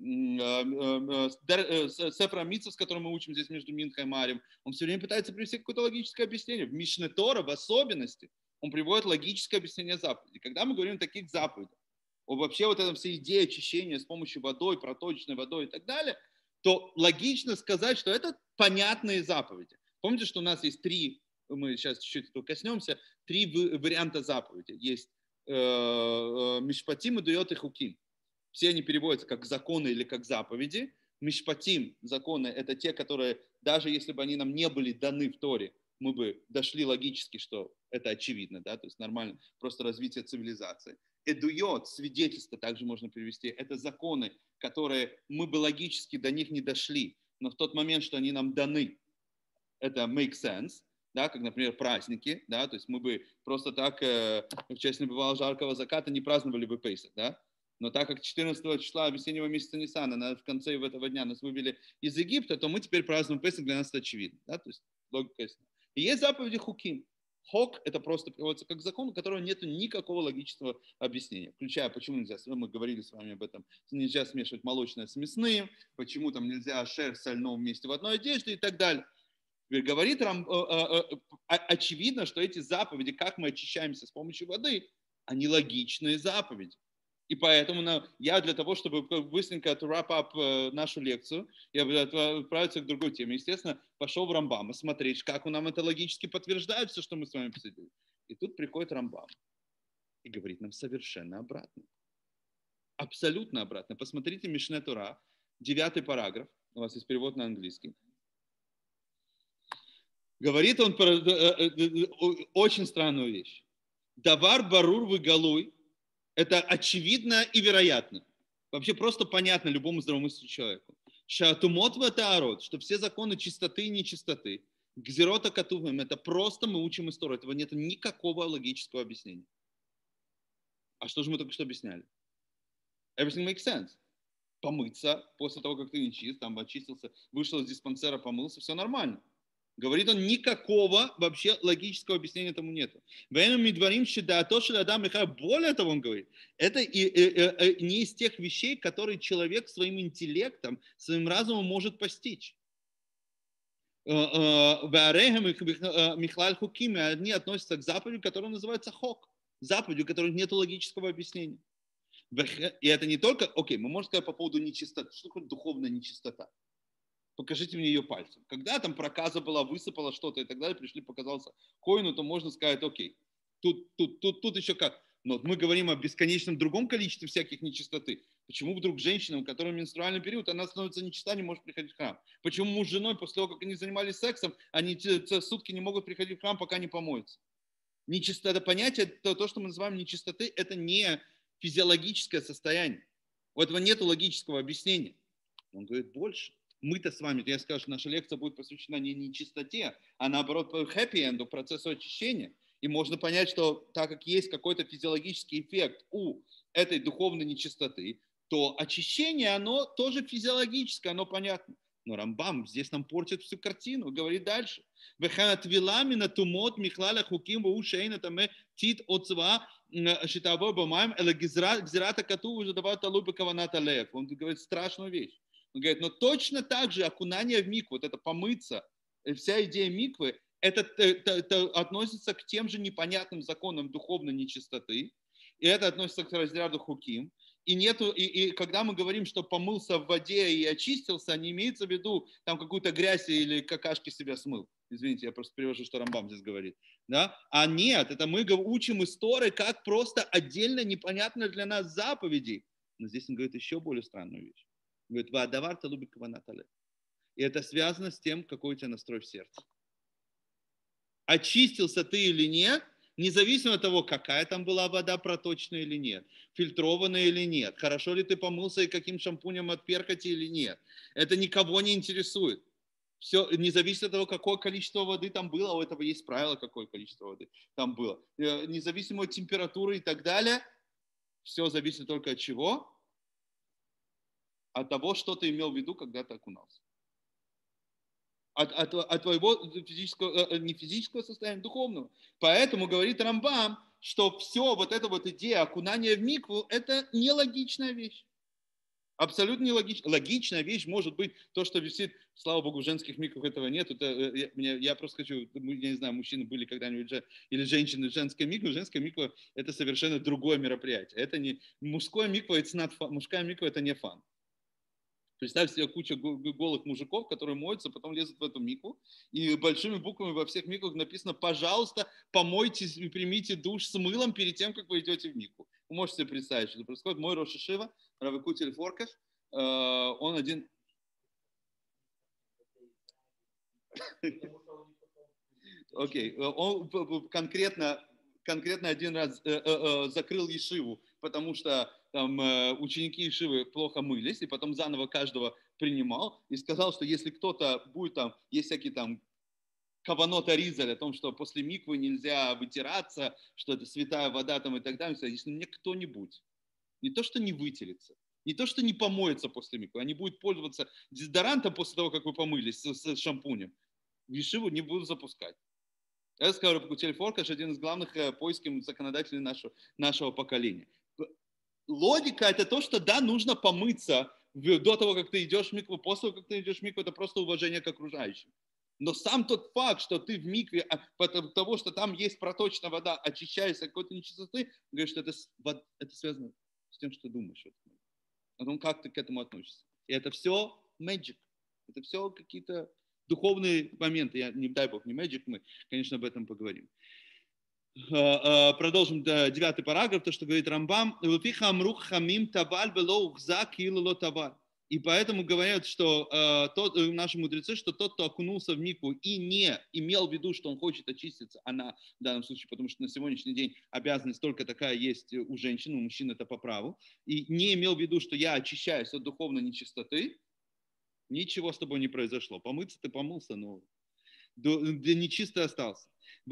Сефер ха-Мицвот, с которым мы учим здесь между Минхой и Марьем, он все время пытается привести какое-то логическое объяснение. В Мишне Тора, в особенности, он приводит логическое объяснение заповедей. Когда мы говорим о таких заповедях, вообще вот эта вся идея очищения с помощью водой, проточной водой и так далее, то логично сказать, что это понятные заповеди. Помните, что у нас есть мы сейчас чуть-чуть этого коснемся, 3 варианта заповеди. Есть Мишпатим и Дуйот и Хуким. Все они переводятся как законы или как заповеди. Мишпатим, законы, это те, которые, даже если бы они нам не были даны в Торе, мы бы дошли логически, что это очевидно, да, то есть нормально, просто развитие цивилизации. Эдуйот, свидетельство также можно перевести, это законы, которые мы бы логически до них не дошли, но в тот момент, что они нам даны, это make sense, да, как, например, праздники, да, то есть мы бы просто так в честь небывалого жаркого заката не праздновали бы Пейсах, да, но так как 14 числа весеннего месяца Ниссана в конце этого дня нас вывели из Египта, то мы теперь празднуем Пейсах, для нас это очевидно, да, то есть логика ясна. И есть заповеди Хуким. Хок – это просто переводится как закон, у которого нет никакого логического объяснения. Включая, почему нельзя, мы говорили с вами об этом, нельзя смешивать молочное с мясным, почему там нельзя шерсть с сольным вместе в одной одежде и так далее. Теперь говорит очевидно, что эти заповеди, как мы очищаемся с помощью воды, они логичные заповеди. И поэтому я для того, чтобы быстренько wrap up нашу лекцию и отправиться к другой теме, естественно, пошел в Рамбама смотреть, как нам это логически подтверждает все, что мы с вами обсудили. И тут приходит Рамбам и говорит нам совершенно обратно. Абсолютно обратно. Посмотрите Мишне Тора, 9 параграф, у вас есть перевод на английский. Говорит он очень странную вещь. Давар барур выгалуй. Это очевидно и вероятно. Вообще просто понятно любому здравомыслящему человеку. Шатумот ватаарот, что все законы чистоты и нечистоты. Гзерота катувим, это просто мы учим историю. Этого нет никакого логического объяснения. А что же мы только что объясняли? Everything makes sense. Помыться после того, как ты не чист, там очистился, вышел из диспансера, помылся, все нормально. Говорит он, никакого вообще логического объяснения этому нету. Более того, он говорит, это не из тех вещей, которые человек своим интеллектом, своим разумом может постичь. Михлаль Хукими, они относятся к заповеди, которая называется хок. Заповедью, у которой нет логического объяснения. И это не только, окей, мы можем сказать по поводу нечистоты. Что такое духовная нечистота? Покажите мне ее пальцем. Когда там проказа была, высыпала что-то и так далее, пришли, показался коину, то можно сказать, окей, тут еще как. Но мы говорим о бесконечном другом количестве всяких нечистоты. Почему вдруг женщина, у которой менструальный период, она становится нечиста, не может приходить в храм? Почему муж с женой, после того, как они занимались сексом, они сутки не могут приходить в храм, пока не помоются? Нечистота, понятие, то, что мы называем нечистоты, это не физиологическое состояние. У этого нет логического объяснения. Он говорит больше. Мы-то с вами, я скажу, что наша лекция будет посвящена не нечистоте, а наоборот хэппи-энду, процессу очищения. И можно понять, что так как есть какой-то физиологический эффект у этой духовной нечистоты, то очищение, оно тоже физиологическое, оно понятно. Но Рамбам здесь нам портит всю картину, говорит дальше. Он говорит страшную вещь. Он говорит, но точно так же окунание в микву, вот это помыться, вся идея миквы, это относится к тем же непонятным законам духовной нечистоты, и это относится к разряду хуким. И когда мы говорим, что помылся в воде и очистился, не имеется в виду там какую-то грязь или какашки себя смыл. Извините, я просто перевожу, что Рамбам здесь говорит. Да? А нет, это мы учим истории, как просто отдельно непонятно для нас заповеди. Но здесь он говорит еще более странную вещь. Он говорит, ваадавар талуби каванатале. И это связано с тем, какой у тебя настрой в сердце. Очистился ты или нет, независимо от того, какая там была вода, проточная или нет, фильтрованная или нет, хорошо ли ты помылся и каким шампунем от перхоти или нет. Это никого не интересует. Все, не зависит от того, какое количество воды там было, у этого есть правило, какое количество воды там было. Независимо от температуры и так далее, все зависит только от чего? От того, что ты имел в виду, когда ты окунался. От твоего физического, не физического состояния, духовного. Поэтому говорит Рамбам, что все вот эта вот идея окунания в микву, это нелогичная вещь. Абсолютно нелогичная. Логичная вещь может быть то, что висит, слава богу, в женских миквах этого нет. Я просто хочу, я не знаю, мужчины были когда-нибудь или женщины в женской микве. Женская миква – это совершенно другое мероприятие. Это не мужское миква, мужская миква – это не фан. Представь себе кучу голых мужиков, которые моются, потом лезут в эту микву, и большими буквами во всех миквах написано: пожалуйста, помойтесь и примите душ с мылом перед тем, как вы идете в микву. Вы можете себе представить, что это происходит. Мой Рош Ешива, Рав Якутель Форкаш, он один... Окей, он конкретно один раз закрыл ешиву, потому что там ученики ешивы плохо мылись, и потом заново каждого принимал, и сказал, что если кто-то будет там, есть всякие там каванот аризаль о том, что после миквы нельзя вытираться, что это святая вода там и так далее, если мне кто-нибудь не то, что не вытерется, не то, что не помоется после миквы, они будут пользоваться дезодорантом после того, как вы помылись с шампунем, в ешиву не будут запускать. Я скажу, Якутель Форкаш один из главных поисков законодателей нашего поколения. Логика – это то, что да, нужно помыться до того, как ты идешь в микву, после того, как ты идешь в микву, это просто уважение к окружающим. Но сам тот факт, что ты в микве, потому того, что там есть проточная вода, очищаешься от какой-то нечистоты, говорит, что это связано с тем, что ты думаешь. О том, как ты к этому относишься. И это все magic. Это все какие-то духовные моменты. Я, не дай бог, не magic, мы, конечно, об этом поговорим. Продолжим 9 параграф, то, что говорит Рамбам. И поэтому говорят, что наши мудрецы, что тот, кто окунулся в микву и не имел в виду, что он хочет очиститься, она в данном случае, потому что на сегодняшний день обязанность только такая есть у женщин, у мужчин это по праву, и не имел в виду, что я очищаюсь от духовной нечистоты, Ничего с тобой не произошло. Помыться ты помылся, но нечисто остался.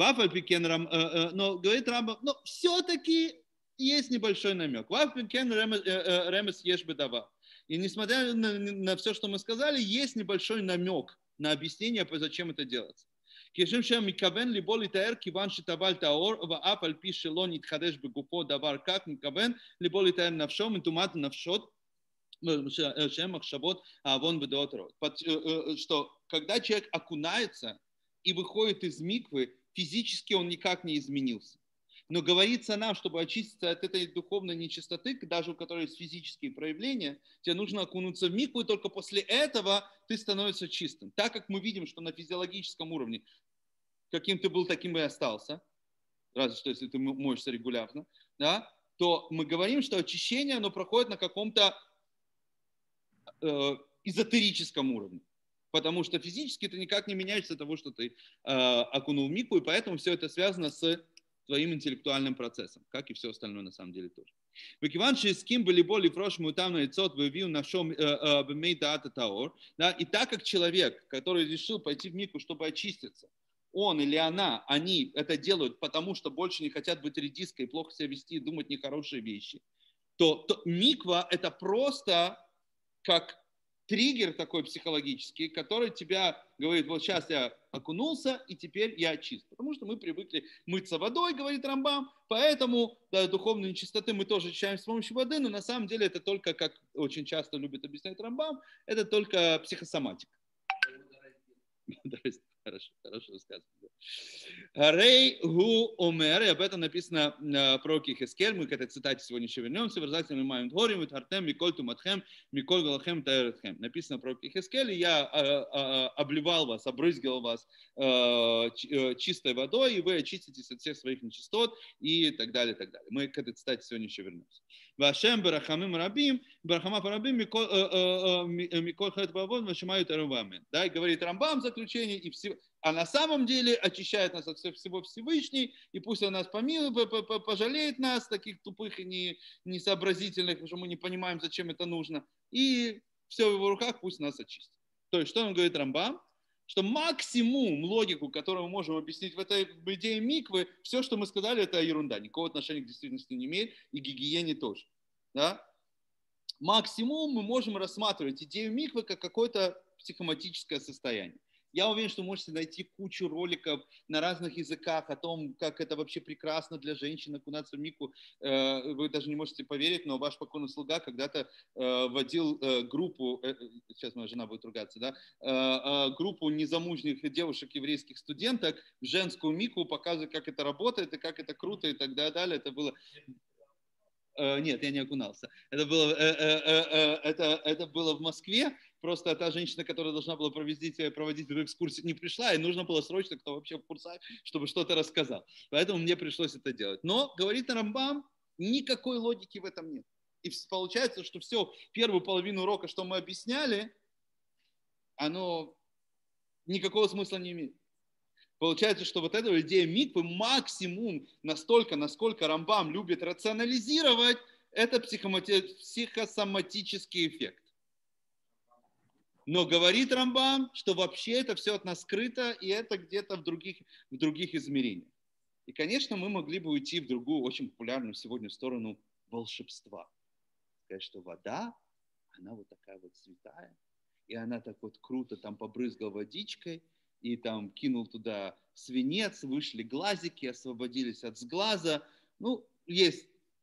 Но говорит Рамбам, но все-таки есть небольшой намек. Ремес еш бедава. И несмотря на все, что мы сказали, есть небольшой намек на объяснение, зачем это делается. כשם שמכוון ליבו לתאר כיוון שטבל טהור ואף על פי שלא נתחדש בגופו דבר כך מכוון ליבו לתאר נפשו מטומאת נפשות שהם מחשבות העוון ודעות רעות. Что когда человек окунается и выходит из миквы, физически он никак не изменился. Но говорится нам, чтобы очиститься от этой духовной нечистоты, даже у которой есть физические проявления, тебе нужно окунуться в микву, и только после этого ты становишься чистым. Так как мы видим, что на физиологическом уровне, каким ты был, таким и остался, разве что если ты моешься регулярно, да, то мы говорим, что очищение, оно проходит на каком-то эзотерическом уровне. Потому что физически ты никак не меняешься от того, что ты окунул в микву, и поэтому все это связано с твоим интеллектуальным процессом, как и все остальное на самом деле тоже. И так как человек, который решил пойти в микву, чтобы очиститься, он или она, они это делают, потому что больше не хотят быть редиской, плохо себя вести и думать нехорошие вещи, то миква это просто как триггер такой психологический, который тебя говорит, вот сейчас я окунулся, и теперь я чист. Потому что мы привыкли мыться водой, говорит Рамбам, поэтому духовной нечистоты мы тоже очищаем с помощью воды, но на самом деле это только, как очень часто любит объяснять Рамбам, это только психосоматика. Хорошо сказано. Рей гу омер, и об этом написано про Кихескель, мы к этой цитате сегодня еще вернемся. Выразительно маем дворим, витхартем, миколь туматхем, миколь галахем таэретхем. Написано про Кихескель, и я обливал вас, обрызгал вас чистой водой, и вы очиститесь от всех своих нечистот, и так далее, так далее. Мы к этой цитате сегодня еще вернемся. Вашем барахамим рабим, барахама парабим, миколь хэт бавон, вашимаю тарувами. Да, и говорит Рамбам в заключении, и все. А на самом деле очищает нас от всего Всевышний, и пусть он нас помилует, пожалеет нас, таких тупых и несообразительных, потому что мы не понимаем, зачем это нужно. И все в его руках, пусть нас очистит. То есть, что он говорит Рамбам? Что максимум логику, которую мы можем объяснить в этой идее миквы, все, что мы сказали, это ерунда. Никакого отношения к действительности не имеет, и к гигиене тоже. Да? Максимум мы можем рассматривать идею миквы как какое-то психоматическое состояние. Я уверен, что вы можете найти кучу роликов на разных языках о том, как это вообще прекрасно для женщин окунаться в микву. Вы даже не можете поверить, но ваш покойный слуга когда-то водил группу, сейчас моя жена будет ругаться, да, группу незамужних девушек, еврейских студенток в женскую микву, показывая, как это работает и как это круто и так далее. Это было... Нет, я не окунался. Это было в Москве. Просто та женщина, которая должна была проводить эту экскурсию, не пришла, и нужно было срочно, кто вообще в курсе, чтобы что-то рассказал. Поэтому мне пришлось это делать. Но, говорит Рамбам, никакой логики в этом нет. И получается, что все, первую половину урока, что мы объясняли, оно никакого смысла не имеет. Получается, что вот эта идея миквы максимум настолько, насколько Рамбам любит рационализировать, это психосоматический эффект. Но говорит Рамбам, что вообще это все от нас скрыто, и это где-то в других измерениях. И, конечно, мы могли бы уйти в другую, очень популярную сегодня сторону волшебства. Сказать, что вода, она вот такая вот святая, и она так вот круто там побрызгала водичкой, и там кинул туда свинец, вышли глазики, освободились от сглаза. Ну, есть.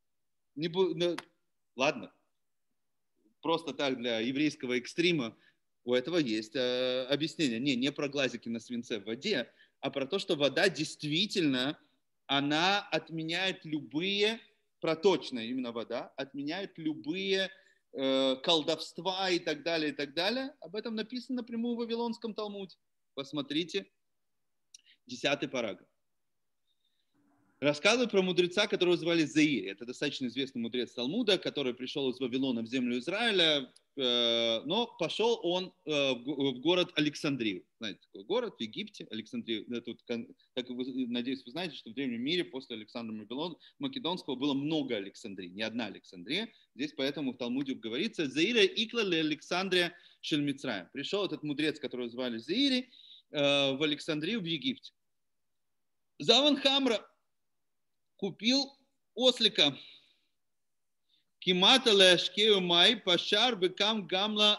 Ладно. Просто так для еврейского экстрима у этого есть объяснение. Не про глазики на свинце в воде, а про то, что вода действительно, она отменяет любые, проточная именно вода, отменяет любые колдовства и так далее, и так далее. Об этом написано напрямую в Вавилонском Талмуде. Посмотрите, 10 параграф. Рассказывает про мудреца, которого звали Заир. Это достаточно известный мудрец Талмуда, который пришел из Вавилона в землю Израиля, но пошел он в город Александрию. Знаете, такой город в Египте, Александрия. Тут, так, надеюсь, вы знаете, что в древнем мире после Александра Македонского было много Александрий, не одна Александрия. Здесь поэтому в Талмуде говорится «Заира икла ле Александрия Шельмицраем. Пришел этот мудрец, которого звали Зеири, в Александрию, в Египте. Заван Хамра купил ослика. Кимата лешкею май пашар бекам гамла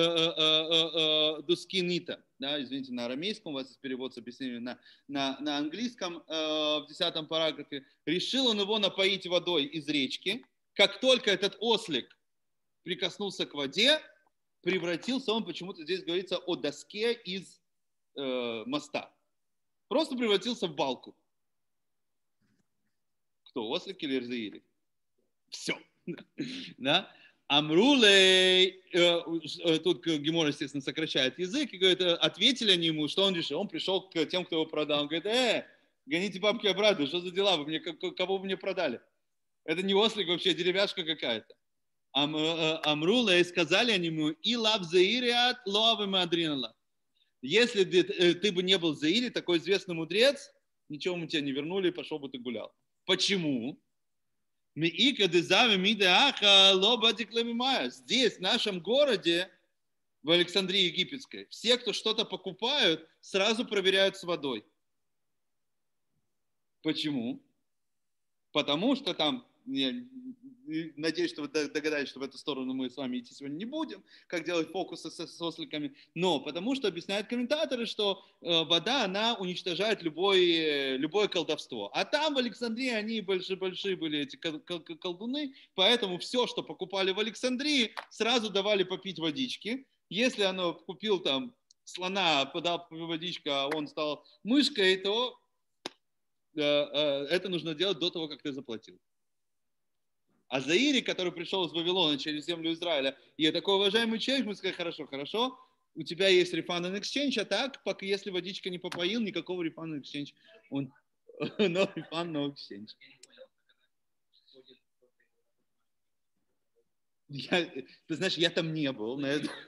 дускинита. Да, извините, на арамейском, у вас есть перевод с объяснением на английском в 10 параграфе. Решил он его напоить водой из речки. Как только этот ослик прикоснулся к воде, превратился он, почему-то здесь говорится о доске из моста. Просто превратился в балку. Кто, ослик или Зеири? Все. Да? Амрулей, тут Гемор, естественно, сокращает язык, и говорит, ответили они ему, что он решил. Он пришел к тем, кто его продал. Он говорит, гоните бабки обратно, что за дела, кого вы мне продали? Это не ослик вообще, деревяшка какая-то. Амрулей, сказали они ему, и лав Зеириат лоавы адринала. Если ты бы не был Зеири, такой известный мудрец, ничего мы тебя не вернули, пошел бы ты гулял. Почему? Здесь, в нашем городе, в Александрии Египетской, все, кто что-то покупают, сразу проверяют с водой. Почему? Потому что там, надеюсь, что вы догадались, что в эту сторону мы с вами идти сегодня не будем, как делать фокусы с осликами, но потому что объясняют комментаторы, что вода, она уничтожает любое колдовство. А там в Александрии они большие были эти колдуны, поэтому все, что покупали в Александрии, сразу давали попить водички. Если оно купил там слона, подал водичку, а он стал мышкой, то это нужно делать до того, как ты заплатил. А Заири, который пришел из Вавилона через землю Израиля, и я такой уважаемый человек, мы сказали, хорошо, у тебя есть refund and exchange, а так, пока если водичка не попоил, никакого refund and exchange. No refund, no exchange. Ты знаешь, я там не был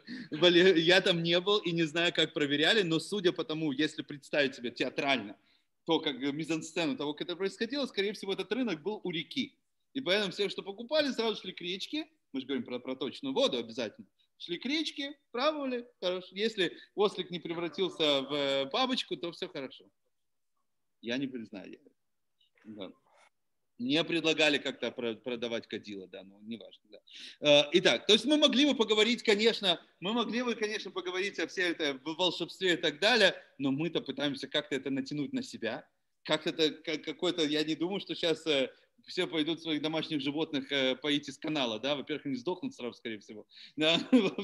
и не знаю, как проверяли, но судя по тому, если представить себе театрально, то, как мизансцену того, как это происходило, скорее всего, этот рынок был у реки. И поэтому все, что покупали, сразу шли к речке. Мы же говорим про проточную воду обязательно. Шли к речке, пробовали. Хорошо. Если ослик не превратился в бабочку, то все хорошо. Я не признаю. Да. Не предлагали как-то продавать кадила, да, но неважно. Да. Итак, то есть мы могли бы поговорить, конечно, поговорить о всей этой волшебстве и так далее, но мы-то пытаемся как-то это натянуть на себя. Как-то какой-то, я не думаю, что сейчас все пойдут своих домашних животных поить из канала, да, во-первых, они сдохнут сразу, скорее всего. Да?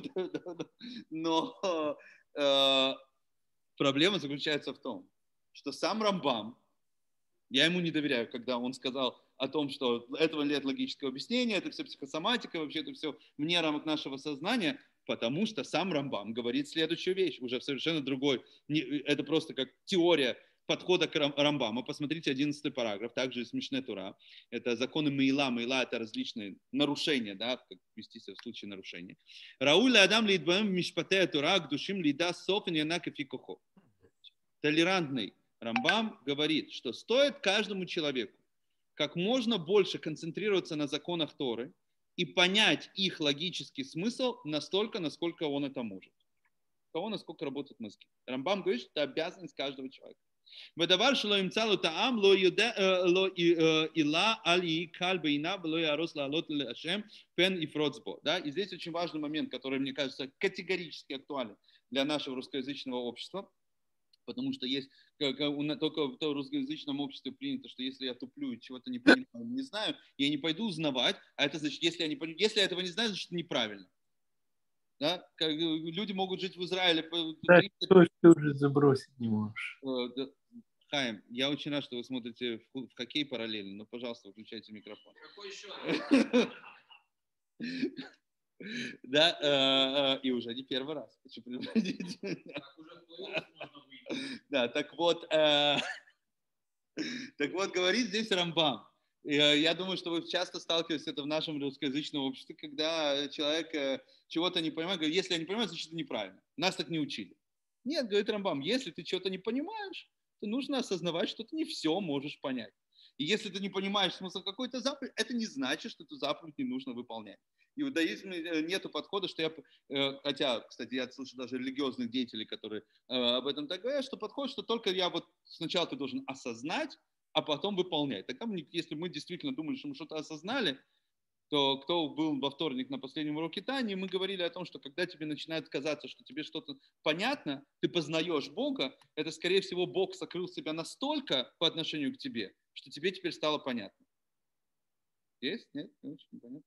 Но проблема заключается в том, что сам Рамбам, я ему не доверяю, когда он сказал о том, что этого нет логического объяснения, это все психосоматика, вообще это все вне рамок нашего сознания, потому что сам Рамбам говорит следующую вещь, уже совершенно другой, это просто как теория подхода к Рамбаму. Посмотрите 11 параграф, также из Мишне Тура. Это законы Мейла. Мейла – это различные нарушения, да, как вести себя в случае нарушения. Рауля Адам лидбаем мишпатея Тура к душим лида софен янак и кохо. Толерантный Рамбам говорит, что стоит каждому человеку как можно больше концентрироваться на законах Торы и понять их логический смысл настолько, насколько он это может. Того, насколько работают мозги. Рамбам говорит, что это обязанность каждого человека. Да, и здесь очень важный момент, который, мне кажется, категорически актуален для нашего русскоязычного общества, потому что есть, только в русскоязычном обществе принято, что если я туплю и чего-то не понимаю, не знаю, я не пойду узнавать, а это значит, если я этого не знаю, значит, неправильно. Да? Люди могут жить в Израиле. Да, что ты уже забросить не можешь. Хаим, я очень рад, что вы смотрите в хоккей параллельно, но, пожалуйста, выключайте микрофон. Какой еще? Да, и уже не первый раз. Хочу предупредить. Да, так вот, говорит здесь Рамбам. Я думаю, что вы часто сталкиваетесь с этим в нашем русскоязычном обществе, когда человек чего-то не понимает, говорит, если я не понимаю, значит, это неправильно. Нас так не учили. Нет, говорит Рамбам, если ты чего-то не понимаешь, то нужно осознавать, что ты не все можешь понять. И если ты не понимаешь смысл какой-то заповеди, это не значит, что эту заповедь не нужно выполнять. иудаизме нету подхода, что хотя, кстати, я слышу даже религиозных деятелей, которые об этом так говорят, что подход, что только сначала ты должен осознать, а потом выполнять. Так если мы действительно думали, что мы что-то осознали, то кто был во вторник на последнем уроке Тани, мы говорили о том, что когда тебе начинает казаться, что тебе что-то понятно, ты познаешь Бога, это, скорее всего, Бог сокрыл себя настолько по отношению к тебе, что тебе теперь стало понятно. Есть? Нет? Не очень непонятно.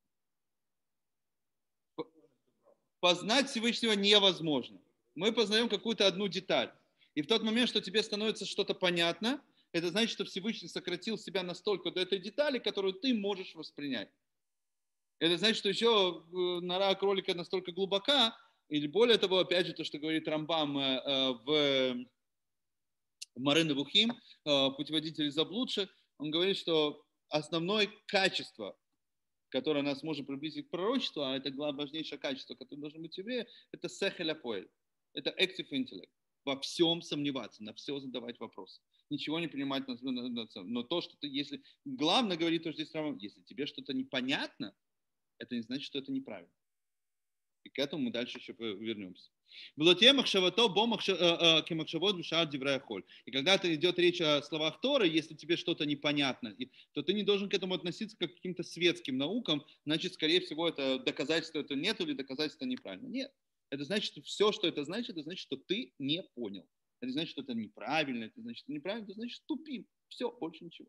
Познать Всевышнего невозможно. Мы познаем какую-то одну деталь. И в тот момент, что тебе становится что-то понятно, это значит, что Всевышний сократил себя настолько до этой детали, которую ты можешь воспринять. Это значит, что еще нора кролика настолько глубока, или более того, опять же, то, что говорит Рамбам в Море Невухим, путеводитель заблудших, он говорит, что основное качество, которое нас может приблизить к пророчеству, а это важнейшее качество, которое должно быть в еврея, это сехель апоэль, это active intellect. Во всем сомневаться, на все задавать вопросы. Ничего не принимать но то, что ты, если... Главное, говорит то, что здесь Рамбам, если тебе что-то непонятно, это не значит, что это неправильно. И к этому мы дальше еще вернемся. И когда идет речь о словах Торы, если тебе что-то непонятно, то ты не должен к этому относиться как к каким-то светским наукам, значит, скорее всего, это доказательство это нет или доказательство неправильно. Нет. Это значит, что все, что это значит, что ты не понял. Это значит, что это неправильно, это значит, что неправильно, это значит, тупим. Все, больше ничего.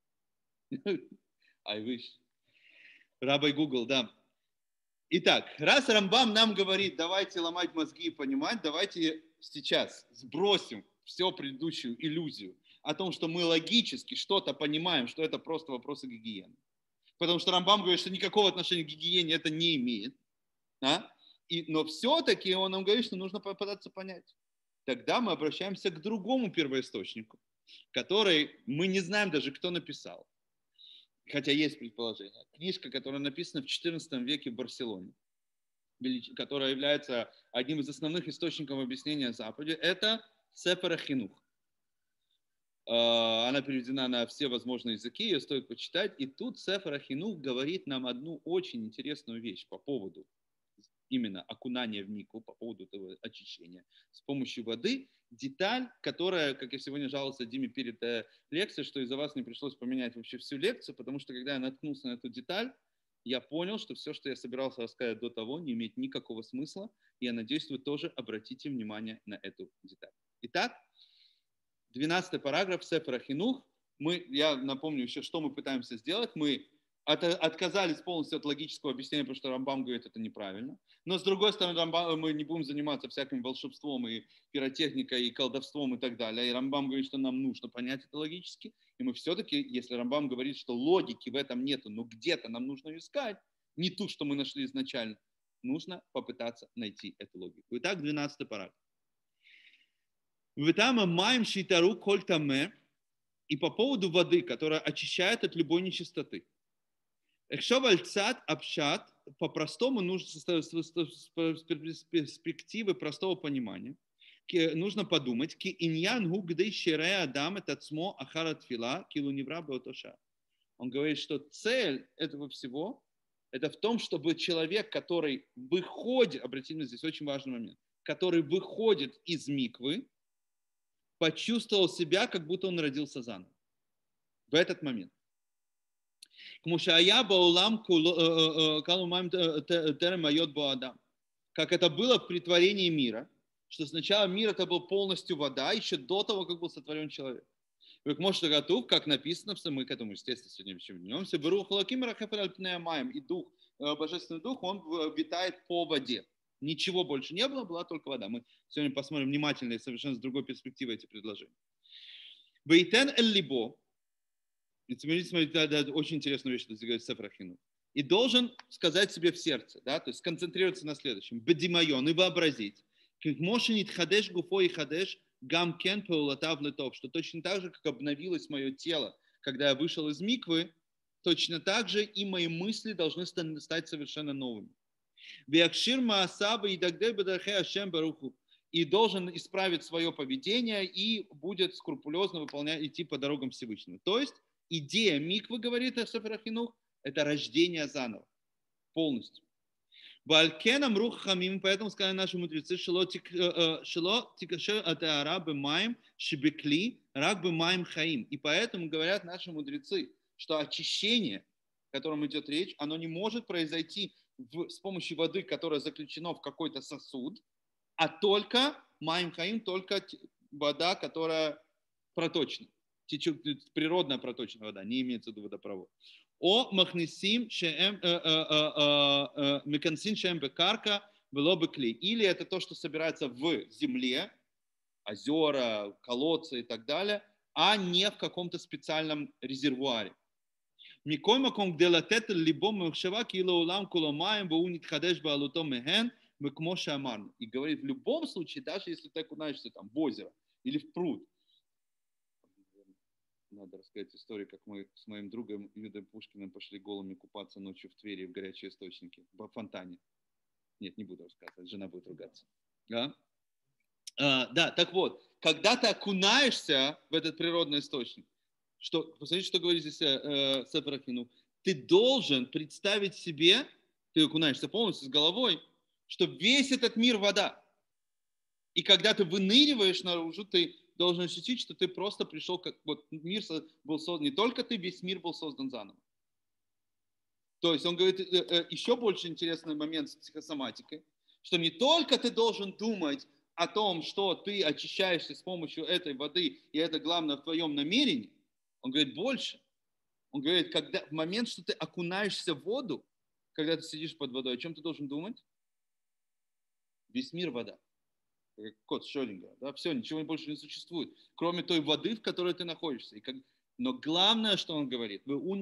I wish. Рабай Google, да. Итак, раз Рамбам нам говорит, давайте ломать мозги и понимать, давайте сейчас сбросим всю предыдущую иллюзию о том, что мы логически что-то понимаем, что это просто вопросы гигиены. Потому что Рамбам говорит, что никакого отношения к гигиене это не имеет. Да? Но все-таки он нам говорит, что нужно попытаться понять. Тогда мы обращаемся к другому первоисточнику, который мы не знаем даже, кто написал. Хотя есть предположение. Книжка, которая написана в XIV веке в Барселоне, которая является одним из основных источников объяснения о Западе, это Сефер ха-Хинух. Она переведена на все возможные языки, ее стоит почитать. И тут Сефер ха-Хинух говорит нам одну очень интересную вещь по поводу именно окунания в микву, по поводу этого очищения с помощью воды. Деталь, которая, как я сегодня жаловался Диме перед лекцией, что из-за вас не пришлось поменять вообще всю лекцию, потому что когда я наткнулся на эту деталь, я понял, что все, что я собирался рассказать до того, не имеет никакого смысла. И я надеюсь, вы тоже обратите внимание на эту деталь. Итак, 12 параграф Сефер ха-Хинух. Я напомню еще, что мы пытаемся сделать. Мы отказались полностью от логического объяснения, потому что Рамбам говорит, это неправильно. Но с другой стороны, мы не будем заниматься всяким волшебством и пиротехникой, и колдовством и так далее. И Рамбам говорит, что нам нужно понять это логически. И мы все-таки, если Рамбам говорит, что логики в этом нету, но где-то нам нужно искать, не ту, что мы нашли изначально, нужно попытаться найти эту логику. Итак, 12 параграф. И по поводу воды, которая очищает от любой нечистоты. Экшовальцат обшат по-простому нужно с перспективы простого понимания. Нужно подумать, ки иньян гугдей шере адам этацмо ахарат фила килу невра беотоша. Он говорит, что цель этого всего это в том, чтобы человек, который выходит, обратите внимание, здесь очень важный момент, который выходит из миквы, почувствовал себя, как будто он родился заново. В этот момент. Как это было в притворении мира, что сначала мир это был полностью вода, еще до того, как был сотворен человек. Как написано, мы к этому, естественно, сегодня еще вернемся, и дух, божественный дух, он витает по воде. Ничего больше не было, была только вода. Мы сегодня посмотрим внимательно и совершенно с другой перспективы эти предложения. Бейтен эль-либо. Смотрите, это очень интересная вещь, что здесь говорит Сефер ха-Хинух. И должен сказать себе в сердце, да, то есть сконцентрироваться на следующем. Бедимайон, и вообразить. Мошенит хадеш гуфо и хадеш гам кен пеулатав летов. Что точно так же, как обновилось мое тело, когда я вышел из миквы, точно так же и мои мысли должны стать совершенно новыми. И должен исправить свое поведение и будет скрупулезно идти по дорогам Всевышнего. То есть идея миквы, говорит Сефер ха-Хинух, это рождение заново. Полностью. Валькенам рух хамим, поэтому сказали наши мудрецы, шело тикашер атеара бемаем шибекли рак бемаем хаим. И поэтому говорят наши мудрецы, что очищение, о котором идет речь, оно не может произойти с помощью воды, которая заключена в какой-то сосуд, а только маим хаим, только вода, которая проточна. Природная проточная вода, не имеется в виду водопровод. О махнисим шеем мекансин шеем бекарка было бы клей. Или это то, что собирается в земле, озера, колодцы и так далее, а не в каком-то специальном резервуаре. Микой маком где латет либо махшава кило улам куломаем бу нитхадеш балуто мехен мекмоша амарну. И говорит, в любом случае, даже если ты окунаешься там в озеро или в пруд, надо рассказать историю, как мы с моим другом Юдой Пушкиным пошли голыми купаться ночью в Твери в горячие источники, в фонтане. Нет, не буду рассказывать, жена будет ругаться. Да? Да, так вот, когда ты окунаешься в этот природный источник, посмотрите, что говорит здесь Сефер Ахинух, ты должен представить себе, ты окунаешься полностью с головой, что весь этот мир вода. И когда ты выныриваешь наружу, ты должен ощутить, что ты просто пришел, как вот мир был создан, не только ты, весь мир был создан заново. То есть он говорит, еще больше интересный момент с психосоматикой, что не только ты должен думать о том, что ты очищаешься с помощью этой воды, и это главное в твоем намерении, он говорит больше. Он говорит, когда, в момент, что ты окунаешься в воду, когда ты сидишь под водой, о чем ты должен думать? Весь мир вода. Как кот Шрёдингера, да, все, ничего больше не существует, кроме той воды, в которой ты находишься. Но главное, что он говорит,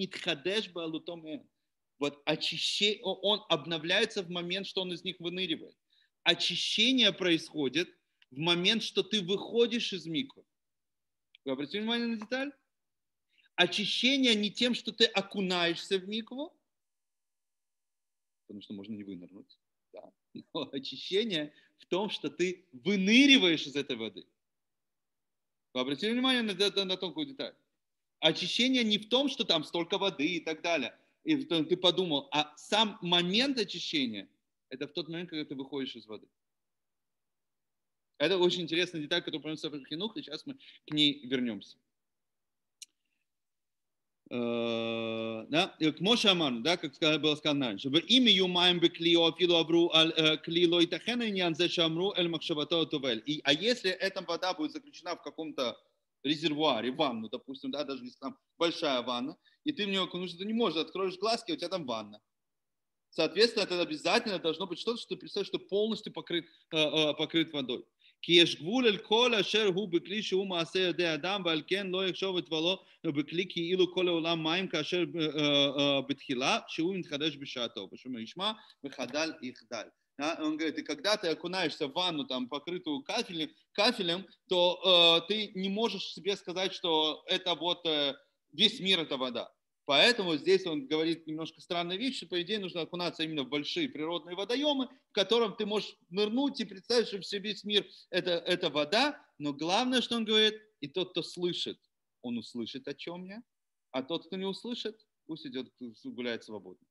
вот очищение, он обновляется в момент, что он из них выныривает. Очищение происходит в момент, что ты выходишь из миквы. Вы обратили внимание на деталь? Очищение не тем, что ты окунаешься в микву, потому что можно не вынырнуть. Да. Но очищение в том, что ты выныриваешь из этой воды. Вы обратили внимание на тонкую деталь? Очищение не в том, что там столько воды и так далее. И ты подумал, а сам момент очищения – это в тот момент, когда ты выходишь из воды. Это очень интересная деталь, которую приносит Сефер Хинух, и сейчас мы к ней вернемся. Да, к Моше Аману, да, как было сказано раньше. В имя Юмаем Беклио Афилу Авру Клило и Тахена Нянзе Шамру Эль Махшавато Тувель. А если эта вода будет заключена в каком-то резервуаре, ванну, допустим, да, даже если там большая ванна, и ты в нее окунешься, ты не можешь, откроешь глазки, у тебя там ванна. Соответственно, это обязательно должно быть что-то, что ты представляешь, что полностью покрыт водой. כי יש גבול אל כל אשר הוא בכלי שהוא מעשה ידי אדם, ועל כן לא יחשוב את דברו בכלי כאילו כל העולם מים כאשר בתחילה, שהוא מתחדש בשעתו. בשום ישמע וחדל יחדל. Он говорит, и когда ты окунаешься в ванну, там, покрытую кафелем, то ты не можешь себе сказать, что это вот весь мир это вода. Поэтому здесь он говорит немножко странные вещи, что, по идее, нужно окунаться именно в большие природные водоемы, в котором ты можешь нырнуть и представить, что все весь мир это вода. Но главное, что он говорит, и тот, кто слышит, он услышит, о чем я, а тот, кто не услышит, пусть идет гуляет свободно.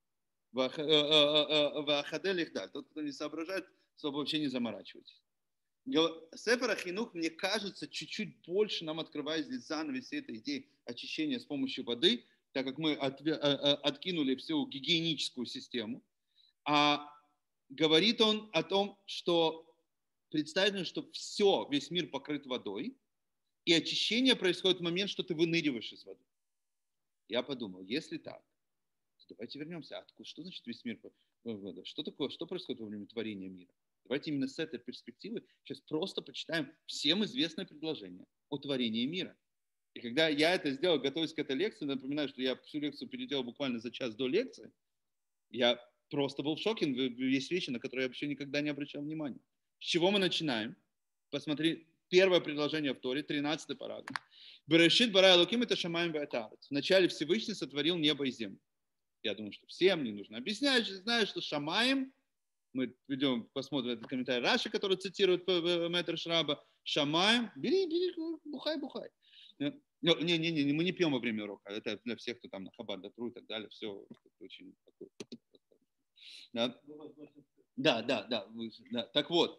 Вахадель их да. Тот, кто не соображает, вообще не заморачивайтесь. Сефер Ахинух, мне кажется, чуть-чуть больше нам открывает здесь занавес этой идеи очищения с помощью воды, так как мы откинули всю гигиеническую систему. А говорит он о том, что представим, что весь мир покрыт водой, и очищение происходит в момент, что ты выныриваешь из воды. Я подумал, если так, то давайте вернемся. Что значит весь мир вода? Что такое, что происходит во время творения мира? Давайте именно с этой перспективы сейчас просто почитаем всем известное предложение о творении мира. И когда я это сделал, готовясь к этой лекции, напоминаю, что я всю лекцию переделал буквально за час до лекции, я просто был в шоке, есть вещи, на которые я вообще никогда не обращал внимания. С чего мы начинаем? Посмотри, первое предложение в Торе, 13-й параграф. «Берешит бара элоким это шамаем веатарец». Вначале Всевышний сотворил небо и землю. Я думаю, что всем не нужно объяснять, знаю, что шамаем, мы идем, посмотрим этот комментарий Раши, который цитирует Метр Шраба, шамаем, бери, бухай. Не, мы не пьем во время урока. Это для всех, кто там на Хабад Дотру и так далее. Все очень Да, да. Так вот,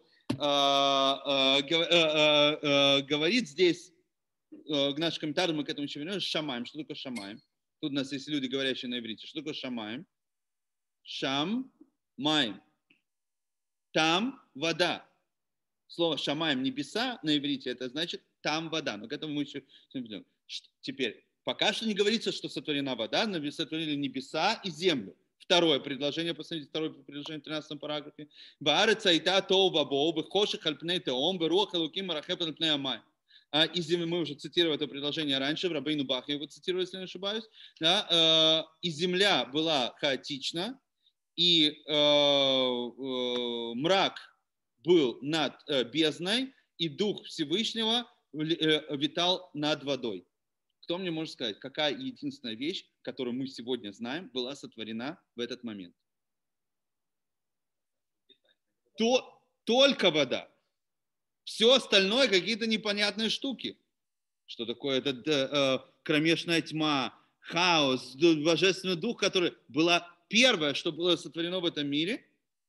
говорит здесь, наш комментарий, мы к этому еще вернемся, шамаем. Что такое шамаем? Тут у нас есть люди, говорящие на иврите. Что такое шамаем? Шам, маем. Там вода. Слово шамаем, небеса на иврите, это значит там вода. Но к этому мы еще придем. Теперь, пока что не говорится, что сотворена вода, но сотворили небеса и землю. Второе предложение, посмотрите, второе предложение в 13 параграфе. Баарец айта тоува боу, бехоших альпней теом, беруах элуким арахеп альпней амай. И земля, мы уже цитировали это предложение раньше, в Рабейну Бахе его цитировали, если не ошибаюсь. Да, и земля была хаотична, и мрак был над бездной, и Дух Всевышнего витал над водой. Кто мне может сказать, какая единственная вещь, которую мы сегодня знаем, была сотворена в этот момент? Только вода. Все остальное какие-то непонятные штуки. Что такое это кромешная тьма, хаос, божественный дух, который была первое, что было сотворено в этом мире.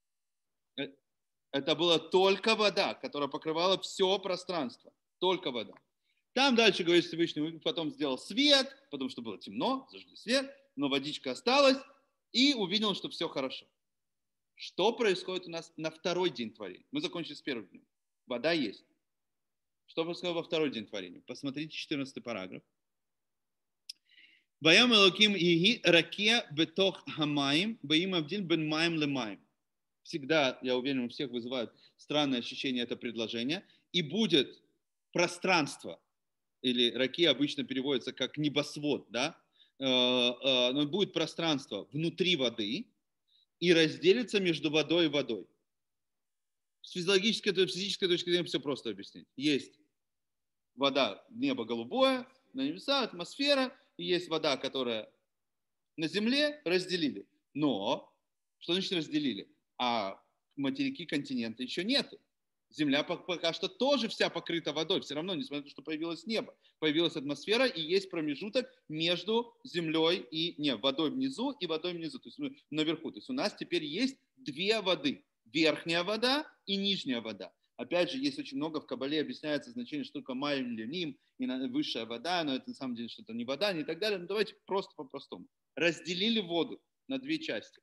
Это была только вода, которая покрывала все пространство. Только вода. Там дальше, говорит Всевышний, потом сделал свет, потому что было темно, зажгли свет, но водичка осталась, и увидел, что все хорошо. Что происходит у нас на второй день творения? Мы закончили с первым днем. Вода есть. Что происходит во второй день творения? Посмотрите 14 параграф. Ваям элоким иги раке бетох хамаим, баим авдиль бен маим лемаим. Всегда, я уверен, у всех вызывает странное ощущение это предложение. И будет пространство, или раки обычно переводится как небосвод, да? Но будет пространство внутри воды и разделится между водой и водой. С физиологической, физической точки зрения все просто объяснить. Есть вода, небо голубое, на небеса, атмосфера, и есть вода, которая на земле, разделили. Но, что значит разделили? А материки, континента еще нету. Земля пока что тоже вся покрыта водой. Все равно, несмотря на то, что появилось небо, появилась атмосфера, и есть промежуток между землей и водой внизу и водой внизу, то есть наверху. То есть у нас теперь есть две воды. Верхняя вода и нижняя вода. Опять же, есть очень много в Кабале объясняется значение, что такое майм леним, и высшая вода, но это на самом деле что-то не вода, не так далее. Но давайте просто по-простому. Разделили воду на две части.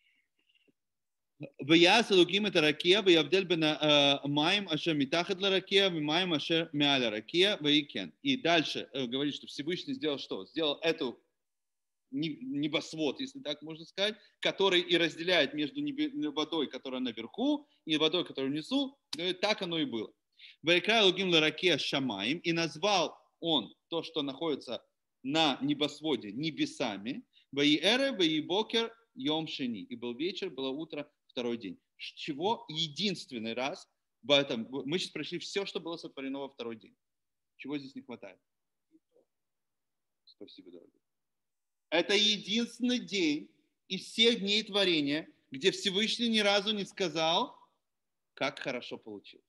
Вяз луким это ракия, вявдель бен маим ашер митахат ла ракия, маим ашер мяля ракия, вейкен. И дальше говорит, что Всевышний сделал что? Сделал эту небосвод, если так можно сказать, который и разделяет между водой, которая наверху, и водой, которая внизу. Так оно и было. Вайкра луким ла ракия шамаим, и назвал он то, что находится на небосводе, небесами. Ваиэре, ваибокер, йом шени. И был вечер, было утро, второй день. Чего единственный раз в этом... Мы сейчас прошли все, что было сотворено во второй день. Чего здесь не хватает? Спасибо, дорогой. Это единственный день из всех дней творения, где Всевышний ни разу не сказал, как хорошо получилось.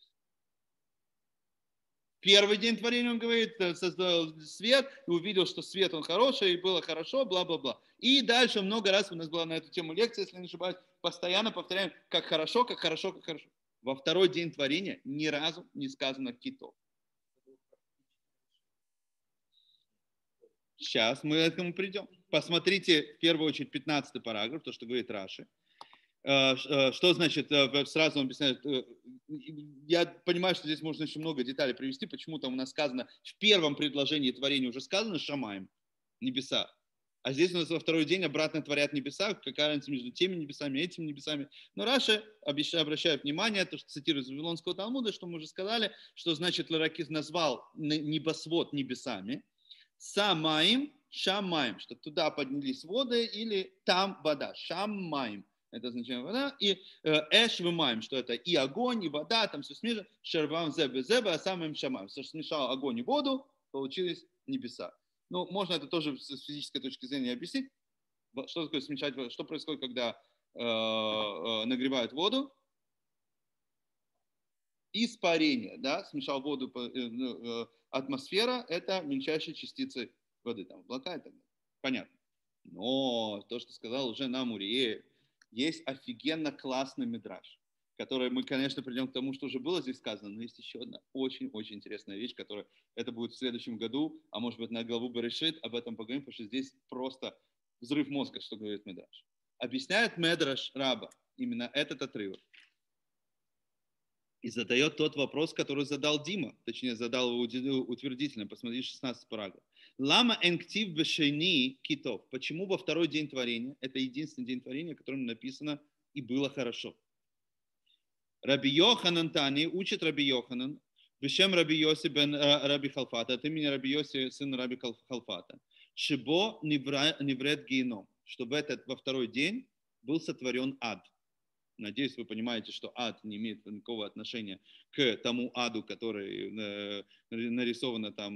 Первый день творения он говорит, создал свет, и увидел, что свет он хороший, и было хорошо, бла-бла-бла. И дальше много раз у нас была на эту тему лекция, если не ошибаюсь, постоянно повторяем, как хорошо, как хорошо, как хорошо. Во второй день творения ни разу не сказано китов. Сейчас мы к этому придем. Посмотрите, в первую очередь, 15 параграф, то, что говорит Раши. Что значит, сразу он объясняет, я понимаю, что здесь можно еще много деталей привести, почему там у нас сказано, в первом предложении творения уже сказано шамаем, небеса, а здесь у нас во второй день обратно творят небеса, какая разница между теми небесами и этими небесами. Но Раши обращает внимание, то, что цитирует из Вавилонского Талмуда, что мы уже сказали, что значит Ларакис назвал небосвод небесами, самаим, шамаем, что туда поднялись воды или там вода, шамаем. Это значение вода, и эш вымаем, что это и огонь, и вода, там все смешано, шервам зебе зебе, а самым шамаем. Смешал огонь и воду, получились небеса. Ну, можно это тоже с физической точки зрения объяснить. Что такое смешать воду? Что происходит, когда нагревают воду? Испарение, да, смешал воду, атмосфера, это мельчайшие частицы воды, там, облака и так далее. Понятно. Но то, что сказал уже нам Уриэль, есть офигенно классный мидраш, который мы, конечно, придем к тому, что уже было здесь сказано, но есть еще одна очень-очень интересная вещь, которая это будет в следующем году, а может быть на главу Берешит, об этом поговорим, потому что здесь просто взрыв мозга, что говорит мидраш. Объясняет мидраш раба именно этот отрывок. И задает тот вопрос, который задал Дима, точнее задал его утвердительно, посмотрите 16 параграф. Лама энктив бешейни китов. Почему во второй день творения, это единственный день творения, в котором написано и было хорошо. Раби Йоханан Тани учит Раби Йоханан, бешем Раби Йоси бен Раби Халфата, от имени Раби Йоси, сын Раби Халфата, шибо невред геном, чтобы во второй день был сотворен ад. Надеюсь, вы понимаете, что ад не имеет никакого отношения к тому аду, который нарисовано там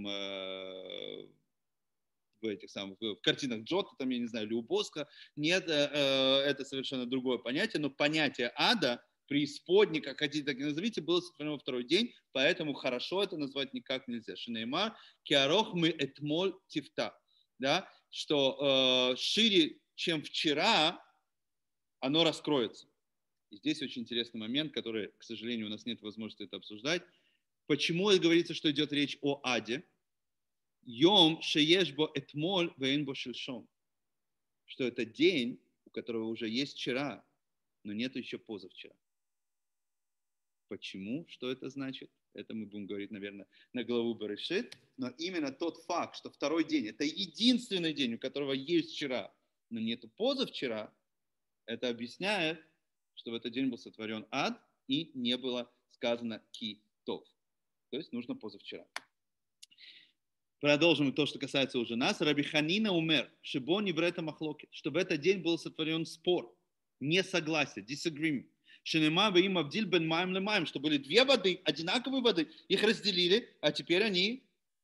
в картинах Джота, там, я не знаю, или у Боска. Нет, это совершенно другое понятие, но понятие ада, преисподней, как хотите, так и назовите, было сотворено во второй день, поэтому хорошо это назвать никак нельзя. Шинеймар, киарох мы этмоль тифта, да, что шире, чем вчера, оно раскроется. И здесь очень интересный момент, который, к сожалению, у нас нет возможности это обсуждать. Почему говорится, что идет речь о аде? Йом шеешбо этмоль вейнбо шельшом. Что это день, у которого уже есть вчера, но нет еще позавчера. Почему? Что это значит? Это мы будем говорить, наверное, на главу Берешит. Но именно тот факт, что второй день, это единственный день, у которого есть вчера, но нету позавчера, это объясняет, что в этот день был сотворен ад и не было сказано китов. То есть нужно позавчера. Продолжим то, что касается уже нас. Раби Ханина умер, шибо неврета махлокет, что в этот день был сотворен спор, несогласие, disagreement. Шинема им авдиль бен маем ле маем, что были две воды, одинаковые воды, их разделили, а теперь они,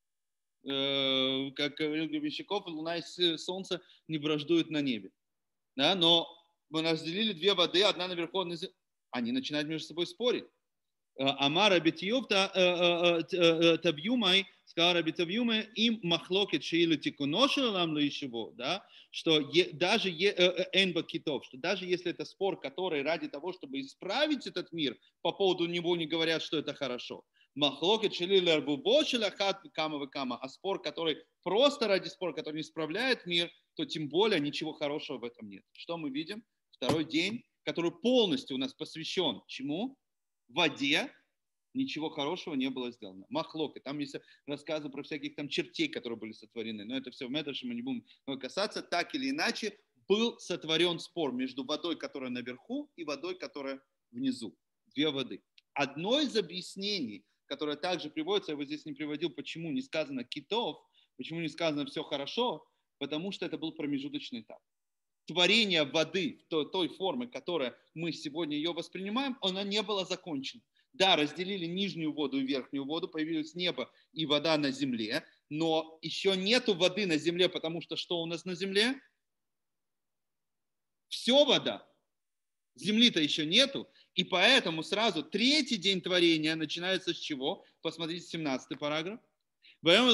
как говорил Гребенщиков, луна и солнце не враждуют на небе. Да, но мы разделили две воды, одна наверху, одна внизу. Они начинают между собой спорить. Амар Абитиев Табьюмай, сказал Абитавьюмай, им махлокет шиилу тикуношил нам лишего, да, что даже энба китов, что даже если это спор, который ради того, чтобы исправить этот мир, по поводу него не говорят, что это хорошо. Махлокет шиилу арбубо шилахат кама векама, а спор, который просто ради спора, который не исправляет мир, то тем более ничего хорошего в этом нет. Что мы видим? Второй день, который полностью у нас посвящен чему? В воде, ничего хорошего не было сделано. Махлока. Там есть рассказы про всяких там чертей, которые были сотворены. Но это все в Медраше, мы не будем касаться. Так или иначе, был сотворен спор между водой, которая наверху, и водой, которая внизу. Две воды. Одно из объяснений, которое также приводится, я его здесь не приводил, почему не сказано китов, почему не сказано все хорошо, потому что это был промежуточный этап. Творение воды той формы, которой мы сегодня ее воспринимаем, она не была закончена. Да, разделили нижнюю воду и верхнюю воду, появилось небо и вода на земле, но еще нету воды на земле, потому что что у нас на земле? Все вода. Земли-то еще нету, и поэтому сразу третий день творения начинается с чего? Посмотрите 17 параграф. А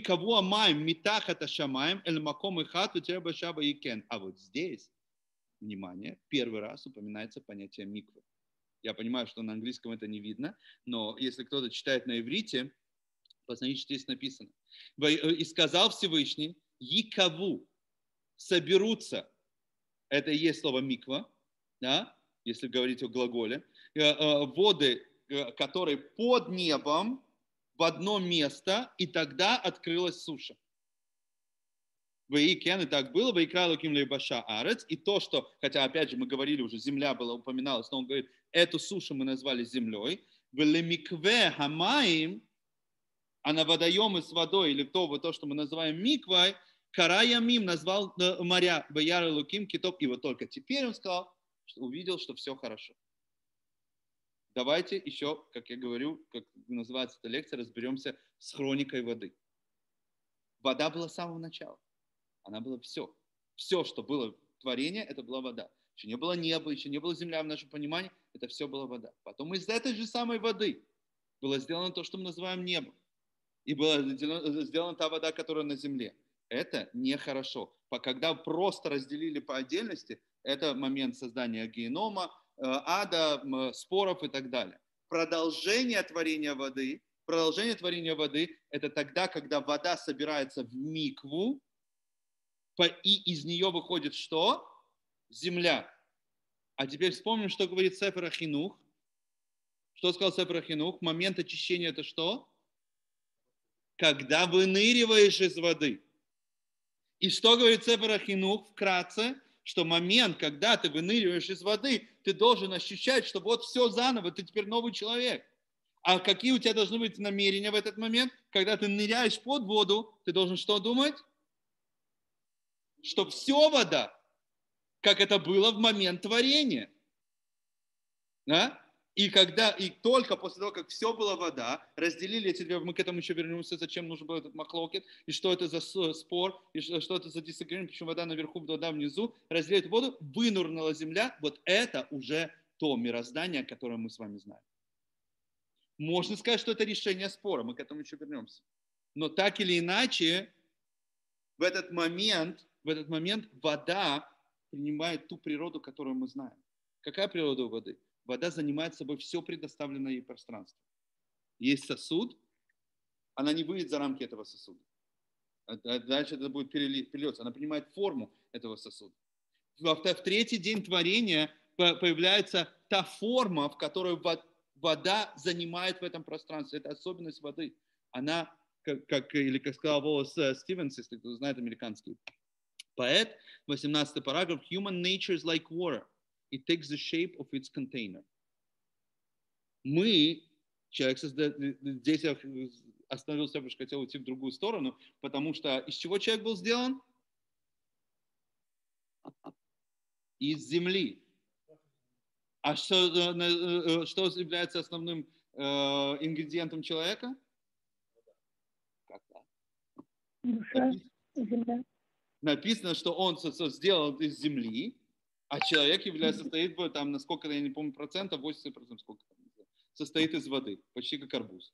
вот здесь, внимание, первый раз упоминается понятие миквы. Я понимаю, что на английском это не видно, но если кто-то читает на иврите, посмотрите, что здесь написано. И сказал Всевышний, Якаву, соберутся, это и есть слово миква, да, если говорить о глаголе, воды, которые под небом, в одно место, и тогда открылась суша. И так было, и то, что, хотя опять же мы говорили уже, земля была упоминалась, но он говорит, эту сушу мы назвали землей, а на водоемы с водой, или то, что мы называем миквой, Караямим назвал моря, Баяр Луким, китов, и вот только теперь он сказал, что увидел, что все хорошо. Давайте еще, как я говорю, как называется эта лекция, разберемся с хроникой воды. Вода была с самого начала. Она была все. Все, что было творение, это была вода. Еще не было неба, еще не было земля в нашем понимании, это все была вода. Потом из этой же самой воды было сделано то, что мы называем небом. И была сделана та вода, которая на земле. Это нехорошо. Когда просто разделили по отдельности, Это момент создания генома, ада, споров и так далее. Продолжение творения воды – это тогда, когда вода собирается в микву, и из нее выходит что? Земля. А теперь вспомним, что говорит Сефер Ахинух. Что сказал Сефер Ахинух? Момент очищения – это что? Когда выныриваешь из воды. И что говорит Сефер Ахинух вкратце? Что момент, когда ты выныриваешь из воды, ты должен ощущать, что вот все заново, ты теперь новый человек. А какие у тебя должны быть намерения в этот момент? Когда ты ныряешь под воду, ты должен что думать? Что все вода, как это было в момент творения. Да? И только после того, как все было вода, разделили эти две, мы к этому еще вернемся, зачем нужен был этот махлокет, и что это за спор, и что это за диссагримент, почему вода наверху, вода внизу, разделили эту воду, вынурнула земля, вот это уже то мироздание, которое мы с вами знаем. Можно сказать, что это решение спора, мы к этому еще вернемся. Но так или иначе, в этот момент вода принимает ту природу, которую мы знаем. Какая природа у воды? Вода занимает собой все предоставленное ей пространство. Есть сосуд, она не выйдет за рамки этого сосуда. Дальше это будет перелиться. Она принимает форму этого сосуда. В третий день творения появляется та форма, в которой вода занимает в этом пространстве. Это особенность воды. Она, как сказал Волос Стивенс, если кто знает американский поэт, 18 параграф, human nature is like water. It takes the shape of its container. Человек здесь я остановился, потому что хотел уйти в другую сторону, потому что из чего человек был сделан? Из земли. А что является основным ингредиентом человека? Душа, земля. Написано, что он сделан из земли, а человек состоит, там, насколько, я не помню, процентов, 80%, сколько там, состоит из воды, почти как арбуз.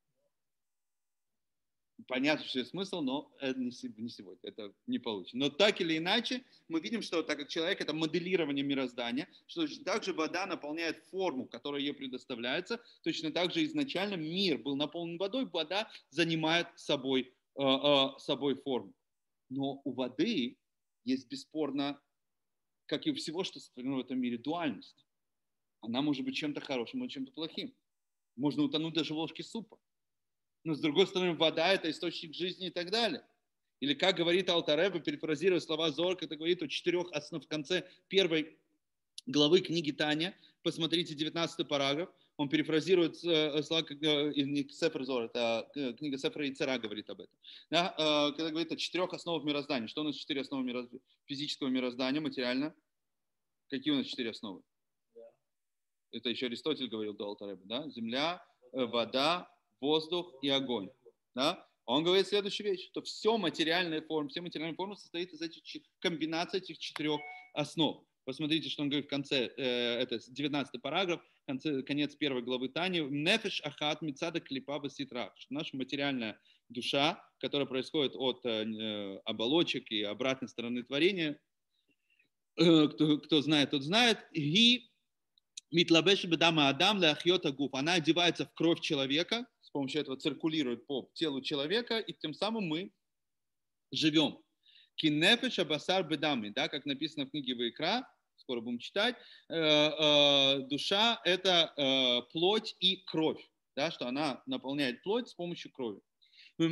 Понятно, что есть смысл, но это не сегодня, это не получится. Но так или иначе, мы видим, что так как человек – это моделирование мироздания, что также вода наполняет форму, которая ей предоставляется, точно так же изначально мир был наполнен водой, вода занимает собой форму. Но у воды есть бесспорно, как и у всего, что сотворено в этом мире, дуальность. Она может быть чем-то хорошим, может быть чем-то плохим. Можно утонуть даже в ложке супа. Но с другой стороны, вода – это источник жизни и так далее. Или как говорит Алтер Ребе, перефразируя слова Зоар, это говорит о 4 основах в конце первой главы книги Таня. Посмотрите 19 параграф. Он перефразирует слова, не Сефер Зоар, это книга Сефера Ицера говорит об этом. Да? Когда говорит о 4 основах мироздания. Что у нас 4 основы физического мироздания, материально? Какие у нас 4 основы? Это еще Аристотель говорил до Алтер Ребе. Да? Земля, вода, воздух и огонь. Да? Он говорит следующую вещь, что все материальные формы состоит из этих комбинаций этих 4 основ. Посмотрите, что он говорит в конце, это 19 параграф, конец 1 главы Тани. Нефеш ахат мицада клипа баситра. Наша материальная душа, которая происходит от оболочек и обратной стороны творения, кто знает, тот знает. И митлабеш бедама адам леахьот агуф. Она одевается в кровь человека, с помощью этого циркулирует по телу человека, и тем самым мы живем. Кинефеш абасар бедами, да, как написано в книге Ваикра, скоро будем читать, душа – это плоть и кровь, да, что она наполняет плоть с помощью крови. И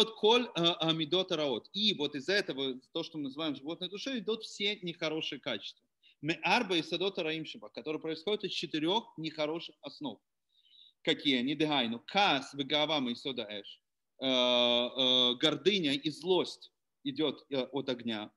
вот из этого, то, что мы называем животной душой, идут все нехорошие качества. Меарба и садота раимшиба, которые происходят из 4 нехороших основ. Какие они? Дегайну. Кас, вегавам и сода эш. Гордыня и злость идет от огня.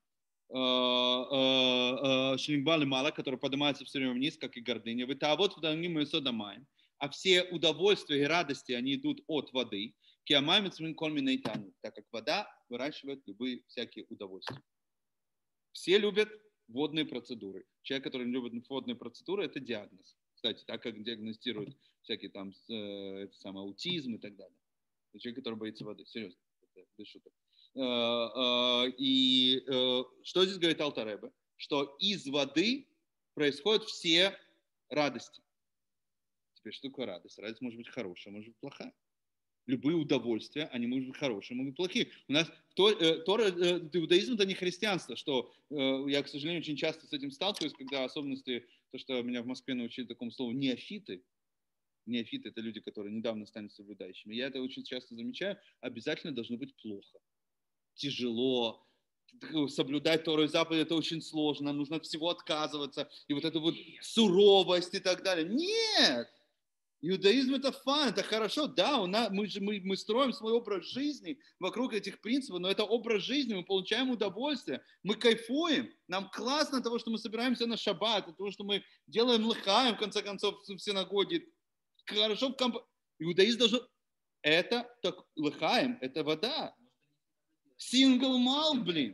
Шлимбал и мало, которые поднимаются все время вниз, как и гордыня. Вот и сода маем. А все удовольствия и радости, они идут от воды. Так как вода выращивает любые всякие удовольствия. Все любят водные процедуры. Человек, который не любит водные процедуры, это диагноз. Кстати, так как диагностируют всякие там аутизм и так далее. Это человек, который боится воды. Серьезно, это без шуток. И что здесь говорит Алтер Ребе? что из воды происходят все радости. Теперь что такое радость? Радость может быть хорошая, может быть плохая. Любые удовольствия, они могут быть хорошие, могут быть плохие. У нас иудаизм это не христианство, что я, к сожалению, очень часто с этим сталкиваюсь, когда особенности, то, что меня в Москве научили такому слову неофиты. Неофиты это люди, которые недавно стали соблюдающими. Я это очень часто замечаю, обязательно должно быть плохо. Тяжело. Соблюдать Тору и заповеди это очень сложно, нам нужно от всего отказываться. И вот эта вот суровость и так далее. Нет! Иудаизм это фан, это хорошо, да, мы строим свой образ жизни вокруг этих принципов, но это образ жизни, мы получаем удовольствие, мы кайфуем, нам классно от того, что мы собираемся на шаббат, от того, что мы делаем лыхаем, в конце концов, в синагоге, хорошо в Иудаизм должен, это, так, лыхаем, это вода, сингл мал, блин.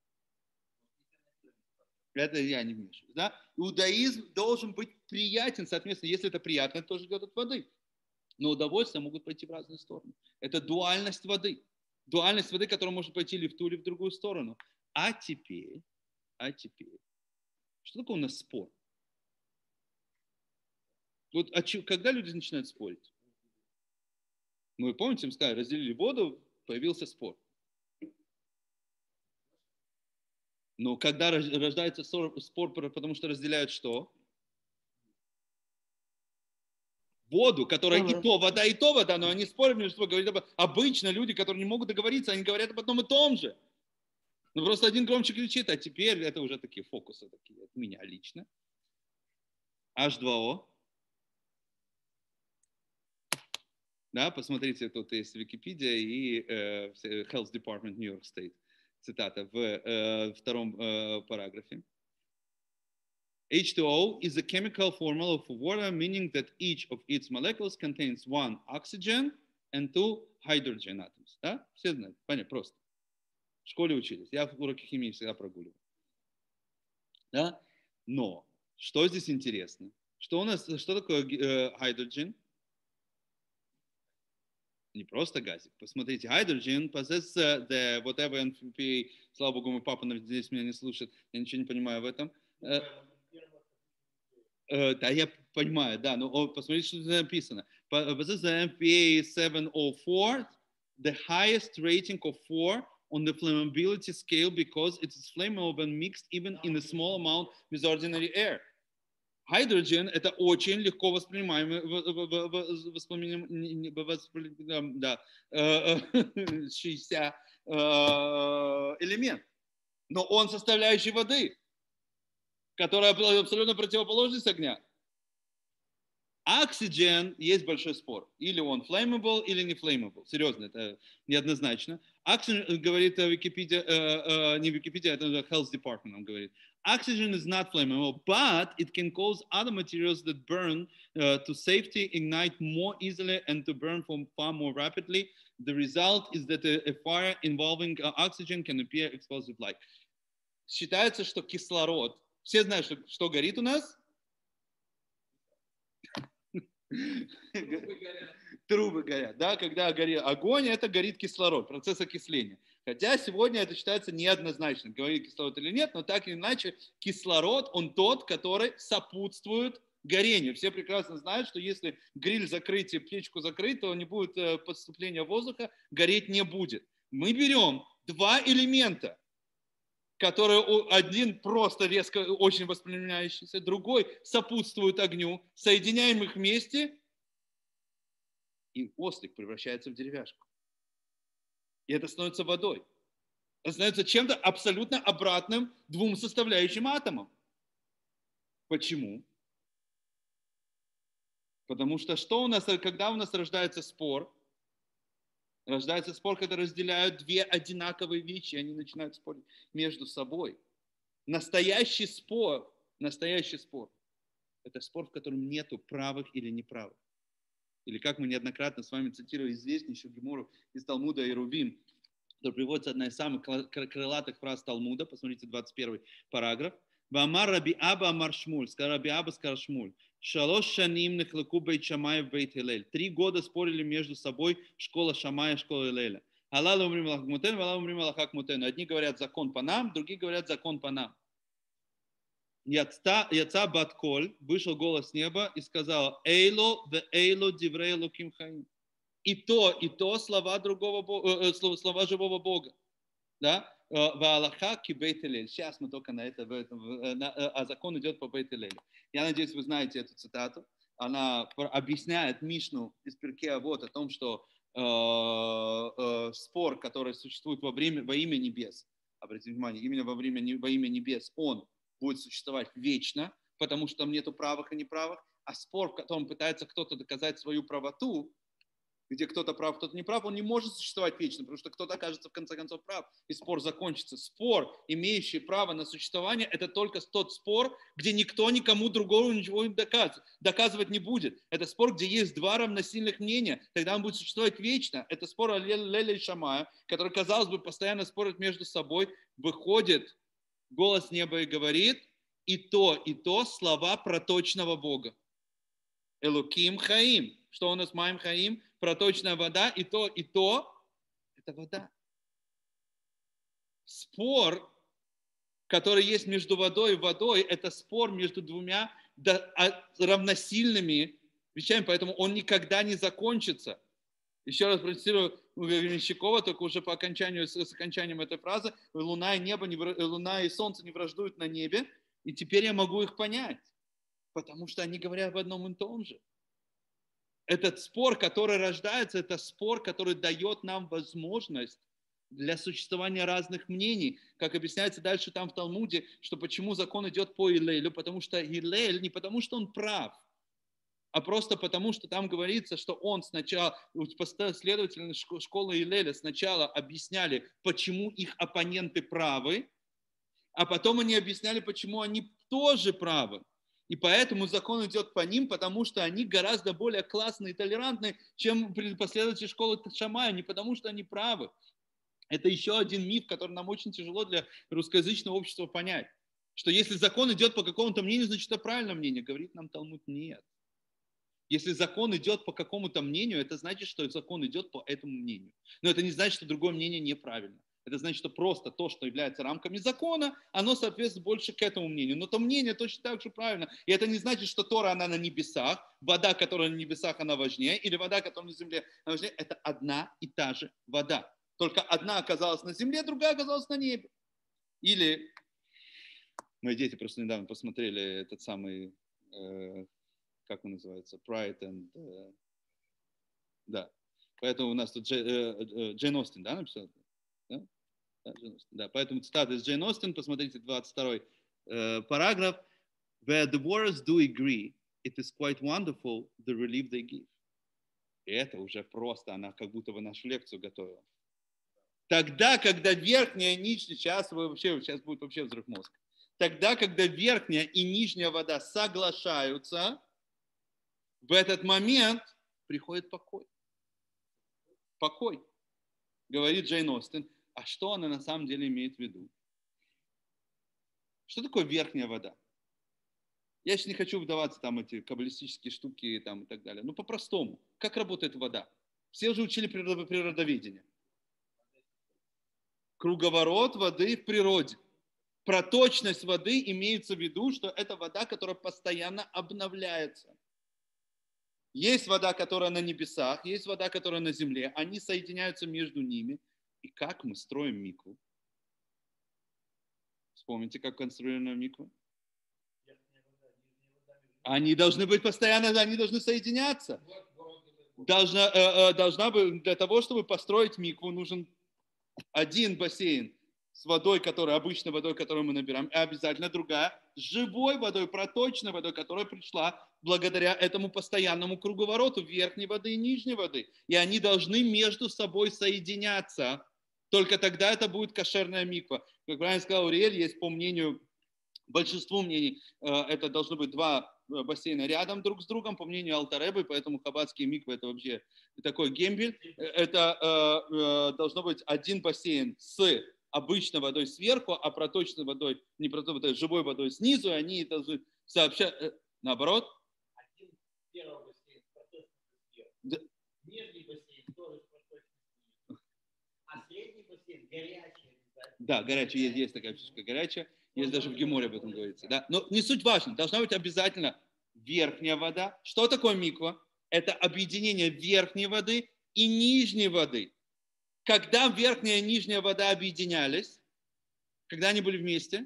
Это я не вмешиваюсь. Да? Иудаизм должен быть приятен, соответственно, если это приятно, это тоже идет от воды. Но удовольствия могут пойти в разные стороны. Это дуальность воды. Дуальность воды, которая может пойти или в ту, или в другую сторону. А теперь, что такое у нас спор? Вот когда люди начинают спорить? Ну, вы помните, им сказали, разделили воду, появился спор. Но когда рождается спор, потому что разделяют что? Воду, которая и то вода, но они спорят между собой, говорят обычно люди, которые не могут договориться, они говорят об одном и том же. Ну просто один громче кричит, а теперь это уже такие фокусы такие от меня лично. H2O. Да, посмотрите, тут есть Википедия и Health Department New York State. Цитата в втором параграфе. H2O is a chemical formula of water, meaning that each of its molecules contains one oxygen and two hydrogen atoms. Да? Все знают, понятно, просто. В школе учились. Я в уроке химии всегда прогуливал. Да? Но, что здесь интересно? Что такое hydrogen? Не просто газик. Посмотрите, hydrogen possesses the whatever NFP. Слава богу, мой папа здесь меня не слушает. Я ничего не понимаю в этом. Да, я понимаю, да, но посмотрите, что здесь написано. Possesses the NFPA 704, the highest rating of 4 on the flammability scale because it is flammable when mixed even in a small amount with ordinary air. Hydrogen – это очень легко воспринимаемый элемент. Но он составляющий воды, которая абсолютно противоположность огня. Oxygen есть большой спор. Или он flammable, или не flammable. Серьезно, это неоднозначно. Oxygen, говорит Википедия, не Википедия, это Health Department, он говорит. Oxygen is not flammable, but it can cause other materials that burn to safety, ignite more easily, and to burn far more rapidly. The result is that a fire involving oxygen can appear explosive like. Считается, что кислород. Все знают, что горит у нас? Трубы горят, да, когда горит огонь, это горит кислород, процесс окисления. Хотя сегодня это считается неоднозначно, говорит кислород или нет, но так или иначе кислород, он тот, который сопутствует горению. Все прекрасно знают, что если гриль закрыть и печку закрыть, то не будет поступления воздуха, гореть не будет. Мы берем два элемента, которые один просто резко очень воспламеняющийся, другой сопутствует огню, соединяем их вместе, и ослик превращается в деревяшку. И это становится водой. Это становится чем-то абсолютно обратным двум составляющим атомам. Почему? Потому что когда у нас рождается спор? Рождается спор, когда разделяют две одинаковые вещи, и они начинают спорить между собой. Настоящий спор – это спор, в котором нету правых или неправых. Или как мы неоднократно с вами цитировали известнейшую гемору из Талмуда Эрувим, который приводится одна из самых крылатых фраз Талмуда, посмотрите 21 параграф. «Вамар Раби Аба Амар Шмуль», сказал Раби Аба, сказал Шмуль, «Шалош шаним нехлаку бейт Шамай в бейт Хилель». 3 года спорили между собой школа Шамая и школа Хилеля. «Халал умрим алахак мутен, валал умрим алахак мутен». Одни говорят закон по нам, другие говорят закон по нам. Яца Батколь, вышел голос с неба и сказал: Эйло ве эйло диврей луким хаим. И то слова слова живого Бога. Да? Ваалаха ки бейт-элель. Сейчас мы только на это, а закон идет по бейт-элелю. Я надеюсь, вы знаете эту цитату. Она объясняет Мишну из Пиркей Авот о том, что спор, который существует во имя небес, обратите внимание, именно во имя небес, он будет существовать вечно, потому что там нету правых и неправых, а спор, в котором пытается кто-то доказать свою правоту, где кто-то прав, кто-то не прав, он не может существовать вечно, потому что кто-то окажется в конце концов прав, и спор закончится. Спор, имеющий право на существование, это только тот спор, где никто никому другому ничего не доказывать не будет. Это спор, где есть два равносильных мнения, тогда он будет существовать вечно. Это спор Леля и Шамая, который, казалось бы, постоянно спорят между собой. Выходит голос неба и говорит: и то слова проточного Бога. Элуким Хаим. Что у нас Маим Хаим? Проточная вода. И то это вода. Спор, который есть между водой и водой, это спор между двумя равносильными вещами, поэтому он никогда не закончится. Еще раз процитирую Гребенщикова, только уже по окончанию, с окончанием этой фразы: луна и солнце не враждуют на небе, и теперь я могу их понять, потому что они говорят об одном и том же. Этот спор, который рождается, это спор, который дает нам возможность для существования разных мнений. Как объясняется дальше там в Талмуде, что почему закон идет по Илелю, потому что Илель не потому, что он прав, а просто потому, что там говорится, что он сначала, последователи школы Илеля сначала объясняли, почему их оппоненты правы, а потом они объясняли, почему они тоже правы. И поэтому закон идет по ним, потому что они гораздо более классные и толерантные, чем последователи школы Шамая, не потому что они правы. Это еще один миф, который нам очень тяжело для русскоязычного общества понять. Что если закон идет по какому-то мнению, значит это правильное мнение. Говорит нам Талмуд: нет. Если закон идет по какому-то мнению, это значит, что закон идет по этому мнению. Но это не значит, что другое мнение неправильно. Это значит, что просто то, что является рамками закона, оно соответствует больше к этому мнению. Но то мнение точно так же правильно. И это не значит, что Тора, она на небесах, вода, которая на небесах, она важнее, или вода, которая на земле, она важнее. Это одна и та же вода. Только одна оказалась на земле, другая оказалась на небе. Или мои дети просто недавно посмотрели этот самый, как он называется, Pride and... да. Поэтому у нас тут Джейн Остин, да, написал? Да, поэтому цитата из Джейн Остин, посмотрите, 22 параграф. Where the words do agree, it is quite wonderful the relief they give. И это уже просто, она как будто бы нашу лекцию готовила. Тогда, когда верхняя и нижняя, сейчас будет вообще взрыв мозга. Тогда, когда верхняя и нижняя вода соглашаются, в этот момент приходит покой. Покой, говорит Джейн Остин. А что она на самом деле имеет в виду? Что такое верхняя вода? Я сейчас не хочу вдаваться там эти каббалистические штуки там, и так далее. Ну, по-простому. Как работает вода? Все уже учили природоведение. Круговорот воды в природе. Проточность воды имеется в виду, что это вода, которая постоянно обновляется. Есть вода, которая на небесах, есть вода, которая на земле. Они соединяются между ними. И как мы строим микву? Вспомните, как конструирована миква? Они должны быть постоянно, они должны соединяться. Должна быть, для того, чтобы построить микву, нужен один бассейн с водой, обычной водой, которую мы набираем, и обязательно другая с живой водой, проточной водой, которая пришла благодаря этому постоянному круговороту верхней воды и нижней воды. И они должны между собой соединяться. Только тогда это будет кошерная миква. Как правильно сказал Уриэль, есть по мнению, большинству мнений, это должно быть два бассейна рядом друг с другом, по мнению Алтаребы, поэтому хаббатские миквы это вообще такой гембель. Это должно быть один бассейн с обычной водой сверху, а проточной водой, не проточной водой, живой водой снизу, и они должны сообщать, наоборот. Один первый бассейн проточный сверху, нижний бассейн тоже проточный снизу, а средний бассейн горячий. Да, горячий, есть такая фишка горячая. Есть даже в Геморе об этом говорится. Да? Но не суть важно. Должна быть обязательно верхняя вода. Что такое миква? Это объединение верхней воды и нижней воды. Когда верхняя и нижняя вода объединялись, когда они были вместе?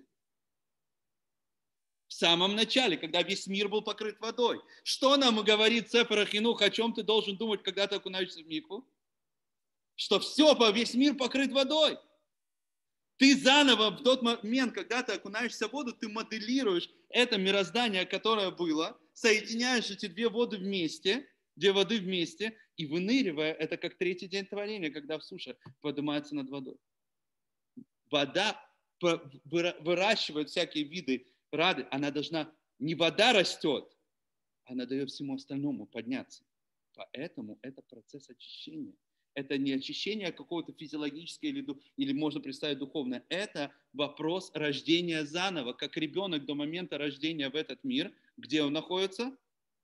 В самом начале, когда весь мир был покрыт водой. Что нам говорит Сефер Хинух, о чем ты должен думать, когда ты окунаешься в микву? Что все, весь мир покрыт водой. Ты заново в тот момент, когда ты окунаешься в воду, ты моделируешь это мироздание, которое было, соединяешь эти две воды вместе, две воды вместе, и выныривая, это как третий день творения, когда в суше поднимается над водой. Вода выращивает всякие виды рады, она должна, не вода растет, она дает всему остальному подняться. Поэтому это процесс очищения. Это не очищение какого-то физиологического или можно представить духовное. Это вопрос рождения заново, как ребенок до момента рождения в этот мир, где он находится.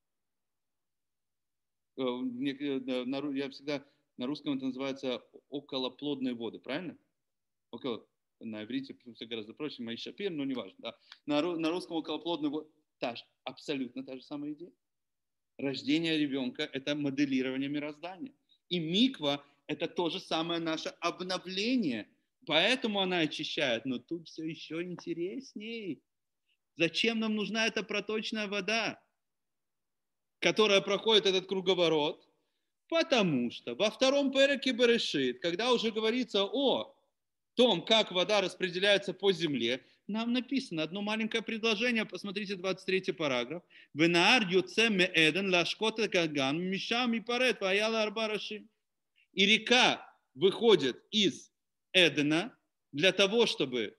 Я всегда на русском это называется околоплодные воды, правильно? На иврите все гораздо проще, Маиш Шапир, но не важно. Да? На русском околоплодные воды абсолютно та же самая идея. Рождение ребенка – это моделирование мироздания. И миква – это то же самое наше обновление. Поэтому она очищает. Но тут все еще интереснее. Зачем нам нужна эта проточная вода, которая проходит этот круговорот? Потому что во втором переке Берешит, когда уже говорится о том, как вода распределяется по земле, нам написано одно маленькое предложение, посмотрите 23 параграф. «Венаар юце меэден лашкота каган мишам и парет ваяла арбараши». И река выходит из Эдена для того, чтобы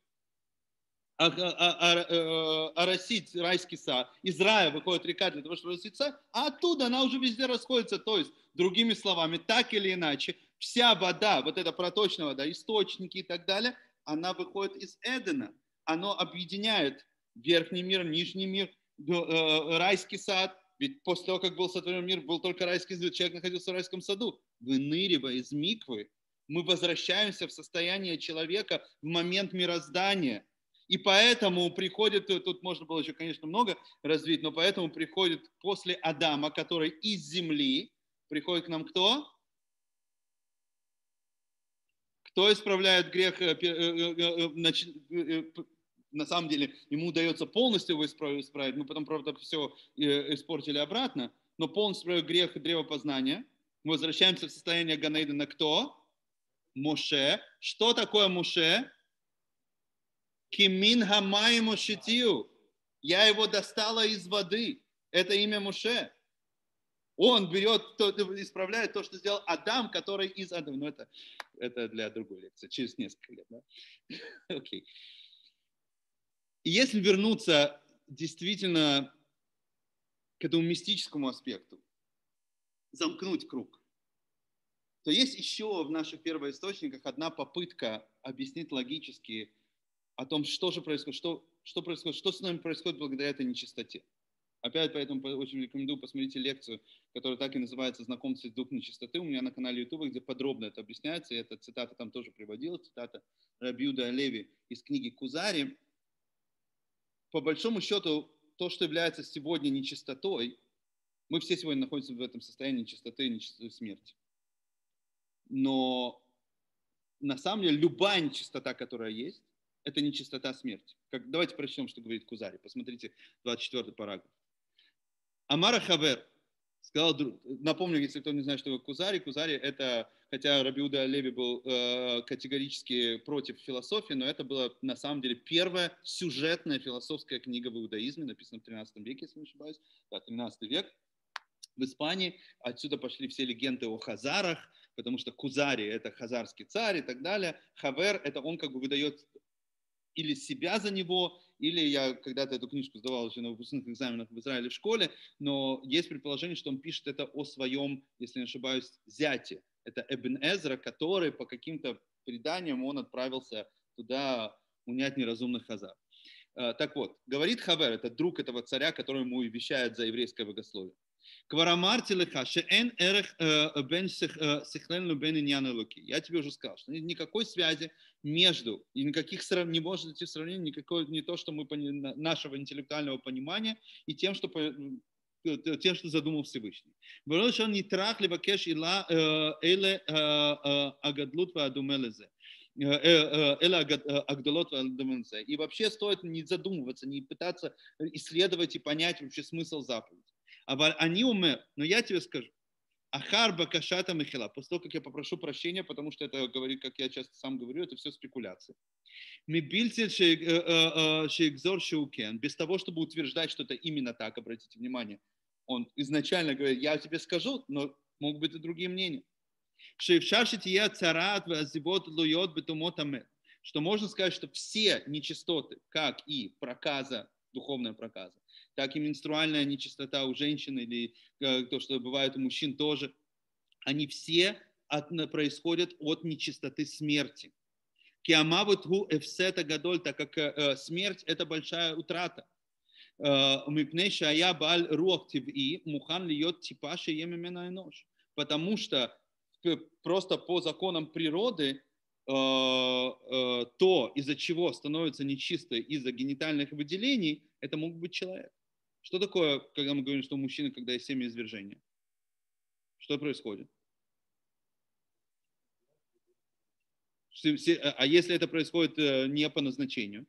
оросить райский сад. Из рая выходит река для того, чтобы оросить сад, а оттуда она уже везде расходится. То есть, другими словами, так или иначе, вся вода, вот эта проточная вода, источники и так далее, она выходит из Эдена. Оно объединяет верхний мир, нижний мир, райский сад. Ведь после того, как был сотворен мир, был только райский сад, человек находился в райском саду. Выныривая из миквы, мы возвращаемся в состояние человека в момент мироздания. И поэтому приходит, тут можно было еще, конечно, много развить, но поэтому приходит после Адама, который из земли, приходит к нам кто? Кто исправляет грех? На самом деле, ему удается полностью его исправить. Мы потом, правда, все испортили обратно, но полностью исправляет грех древопознания. Мы возвращаемся в состояние Ганейдена. Кто? Моше. Что такое Моше? Кимин хамай мошитию. Я его достала из воды. Это имя Моше. Он берет, исправляет то, что сделал Адам, который из Адама. Но это для другой лекции, через несколько лет. Да? Окей. И если вернуться действительно к этому мистическому аспекту, замкнуть круг, то есть еще в наших первоисточниках одна попытка объяснить логически о том, что же происходит, что происходит, что с нами происходит благодаря этой нечистоте. Опять поэтому очень рекомендую посмотрите лекцию, которая так и называется «Знакомство с духом нечистоты». У меня на канале YouTube, где подробно это объясняется. И эта цитата там тоже приводилась, цитата Раби Иуда Алеви из книги Кузари. По большому счету, то, что является сегодня нечистотой, мы все сегодня находимся в этом состоянии нечистоты и нечистоты смерти. Но на самом деле любая нечистота, которая есть, это нечистота смерти. Давайте прочтем, что говорит Кузари. Посмотрите 24 параграф. Амара Хавер сказал, напомню, если кто не знает, что такое Кузари. Кузари это, хотя Раби Иуда Алеви был категорически против философии, но это была на самом деле первая сюжетная философская книга в иудаизме, написана в 13 веке, если не ошибаюсь. Да, 13 век в Испании. Отсюда пошли все легенды о хазарах, потому что Кузари это хазарский царь и так далее. Хавер это он как бы выдает или себя за него, или я когда-то эту книжку сдавал уже на выпускных экзаменах в Израиле в школе, но есть предположение, что он пишет это о своем, если не ошибаюсь, зяте. Это Эбн Эзра, который по каким-то преданиям он отправился туда унять неразумных хазар. Так вот, говорит Хавер, это друг этого царя, который ему вещает за еврейское богословие. Кварамарти леха, шеэн эрех бен сихлену бен иньян элоки. Я тебе уже сказал, что никакой связи между, и никаких не может идти в сравнение, никакое, не то, что мы нашего интеллектуального понимания и тем, что задумал Всевышний. Что он не трах либо кеш ила эле агадлут ваадумелезе. И вообще стоит не задумываться, не пытаться исследовать и понять вообще смысл заповеди. Они умер, но я тебе скажу, ахар бакашата михила, после того, как я попрошу прощения, потому что это говорит, как я часто сам говорю, это все спекуляции. Мибильцель шейгзор шеукен, без того, чтобы утверждать, что это именно так, обратите внимание, он изначально говорит, я тебе скажу, но могут быть и другие мнения. Шейфшашития царат вазивот луйот бетумотамет, что можно сказать, что все нечистоты, как и проказа, духовная проказа, так и менструальная нечистота у женщин или то, что бывает у мужчин тоже, они все происходят от нечистоты смерти. Киамавут гу эфсета гадоль, так как смерть – это большая утрата. Мипней шая баль руах тив'i мухан льет типа шеемимена энош. Потому что просто по законам природы то, из-за чего становится нечистой из-за генитальных выделений, это мог быть человек. Что такое, когда мы говорим, что у мужчины, когда есть семяизвержение? Что происходит? А если это происходит не по назначению,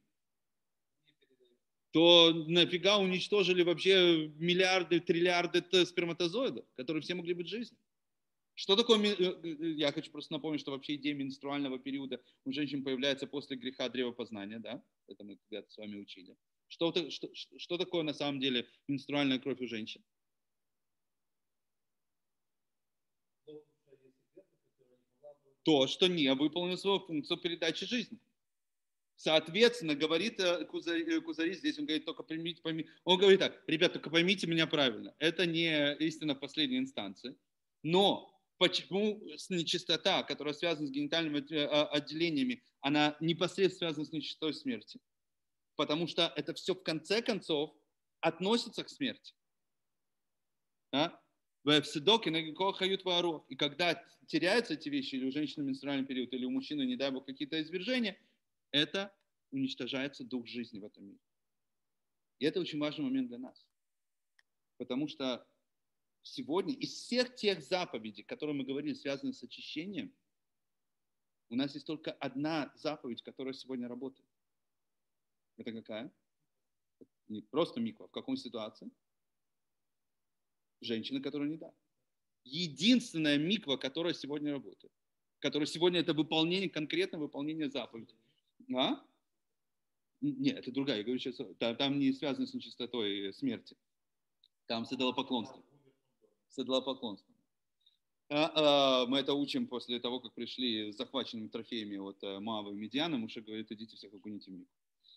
то нафига уничтожили вообще миллиарды, триллиарды сперматозоидов, которые все могли быть в жизни? Что такое, я хочу просто напомнить, что вообще идея менструального периода у женщин появляется после греха древопознания, да? Это мы когда-то с вами учили. Что такое на самом деле менструальная кровь у женщин? То, что не выполнил свою функцию передачи жизни. Соответственно, говорит Кузари здесь, он говорит, только поймите, он говорит так, ребят, только поймите меня правильно, это не истина последней инстанции, но почему нечистота, которая связана с генитальными отделениями, она непосредственно связана с нечистотой смерти? Потому что это все в конце концов относится к смерти. Да? И когда теряются эти вещи, или у женщины менструальный период, или у мужчины, не дай бог, какие-то извержения, это уничтожается дух жизни в этом мире. И это очень важный момент для нас. Потому что сегодня из всех тех заповедей, которые мы говорили, связанных с очищением, у нас есть только одна заповедь, которая сегодня работает. Это какая? Не просто миква. В какой ситуации? Женщина, которая не да. Единственная миква, которая сегодня работает. Которая сегодня это выполнение, конкретное выполнение заповеди. А? Нет, это другая. Я говорю сейчас, там не связано с нечистотой смерти. Там с идолопоклонством. С идолопоклонством. Мы это учим после того, как пришли с захваченными трофеями от Моава и Медиана. Муше говорит, идите всех окуните в микву.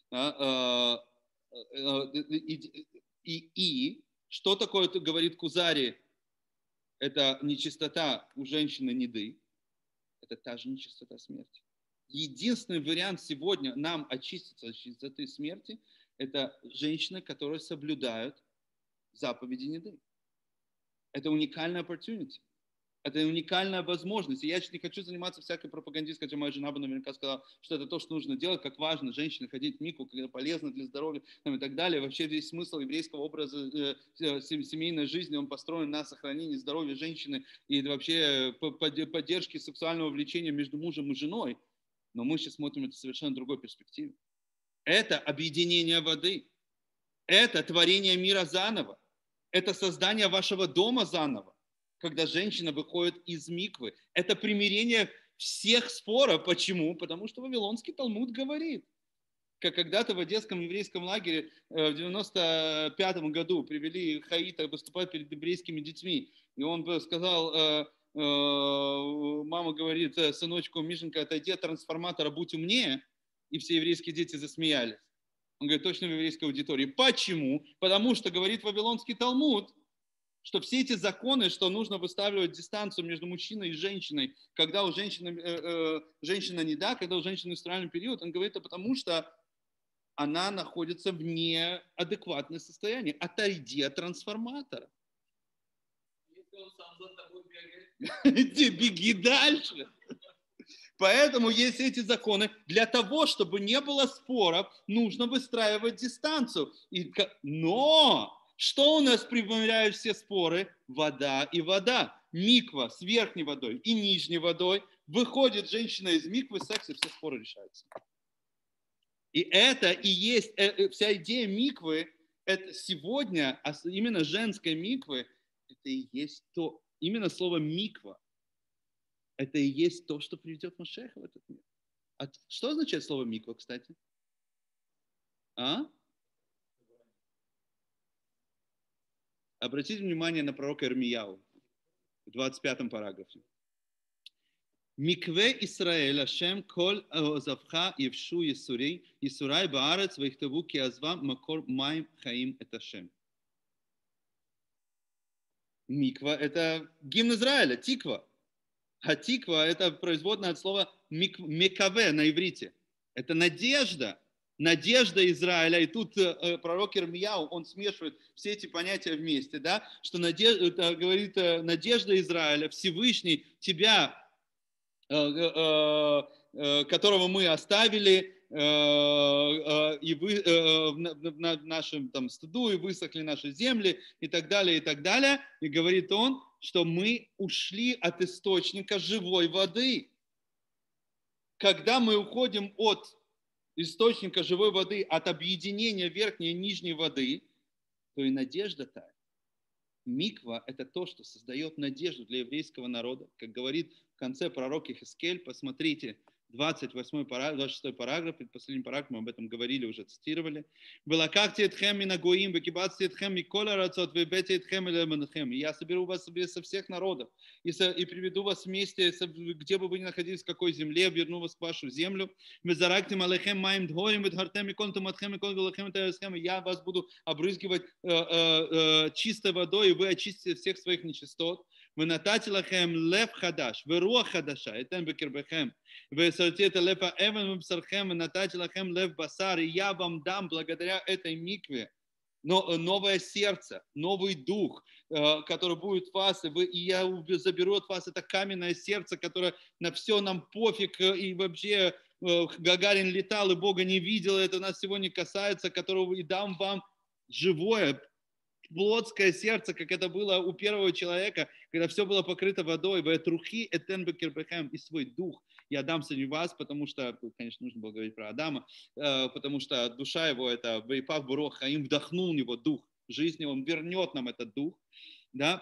И что такое, говорит Кузари, это нечистота у женщины неды, это та же нечистота смерти. Единственный вариант сегодня нам очиститься от чистоты смерти, это женщины, которые соблюдают заповеди неды. Это уникальная opportunity. Это уникальная возможность. И я сейчас не хочу заниматься всякой пропагандистской, хотя моя жена бы наверняка сказала, что это то, что нужно делать, как важно женщине ходить в микву, как это полезно для здоровья и так далее. Вообще весь смысл еврейского образа семейной жизни, он построен на сохранении здоровья женщины и вообще поддержке сексуального влечения между мужем и женой. Но мы сейчас смотрим это в совершенно другой перспективе. Это объединение воды. Это творение мира заново. Это создание вашего дома заново. Когда женщина выходит из миквы. Это примирение всех споров. Почему? Потому что Вавилонский Талмуд говорит. Как когда-то в одесском еврейском лагере в 95 году привели Хаита выступать перед еврейскими детьми. И он сказал, мама говорит, сыночку, Мишенька, отойди от трансформатора, будь умнее. И все еврейские дети засмеялись. Он говорит, точно в еврейской аудитории. Почему? Потому что, говорит Вавилонский Талмуд, что все эти законы, что нужно выставлять дистанцию между мужчиной и женщиной, когда у женщины, женщина не да, когда у женщины менструальный период, он говорит, это потому что она находится в неадекватном состоянии. Отойди от трансформатора. он сам за тобой бегает. Беги дальше. Поэтому есть эти законы. Для того, чтобы не было споров, нужно выстраивать дистанцию. Но что у нас примеряют все споры? Вода и вода. Миква с верхней водой и нижней водой. Выходит женщина из миквы, секс, и все споры решаются. И это и есть вся идея миквы. Это сегодня, именно женской миквы, это и есть то, именно слово миква. Это и есть то, что приведет Машеха в этот мир. Что означает слово миква, кстати? Обратите внимание на пророка Ирмияу в 25 параграфе. Микве Исраэль, Ашем, коль озавха, евшу, Исурай, Исурай, Баарец, Вейхтаву, Киазва, Макор, Майм, Хаим, это Ашем. Миква – это гимн Израиля, тиква. А тиква – это производное от слова мекаве на иврите. Это надежда. Надежда Израиля. И тут пророк Ирмияу, он смешивает все эти понятия вместе, да? Что надежда, говорит, надежда Израиля, Всевышний, тебя, которого мы оставили и вы, на нашем там стыду, и высохли наши земли, и так далее, и так далее. И говорит он, что мы ушли от источника живой воды. Когда мы уходим от источника живой воды, от объединения верхней и нижней воды, то и надежда тает. Миква – это то, что создает надежду для еврейского народа. Как говорит в конце пророк Ихескель, посмотрите, 26 параграф, последний параграф, мы об этом говорили, уже цитировали. Я соберу вас со всех народов и приведу вас вместе, где бы вы ни находились, в какой земле, верну вас в вашу землю. Я вас буду обрызгивать чистой водой, и вы очистите всех своих нечистот. Вы натати лахем лев хадаш, вы руах хадаша, этем бекербехем, вы сортите лефа эвен в псархем, вы натати лахем лев басар, и я вам дам благодаря этой микве новое сердце, новый дух, который будет в вас, и я заберу от вас это каменное сердце, которое на все нам пофиг, и вообще Гагарин летал, и Бога не видел, это нас всего не касается, которого и дам вам живое, плотское сердце, как это было у первого человека, когда все было покрыто водой, и свой дух я дам среди вас, потому что, конечно, нужно было говорить про Адама, потому что душа его, это Вейпав Бурох Хаим, вдохнул в него дух жизни, он вернет нам этот дух, да.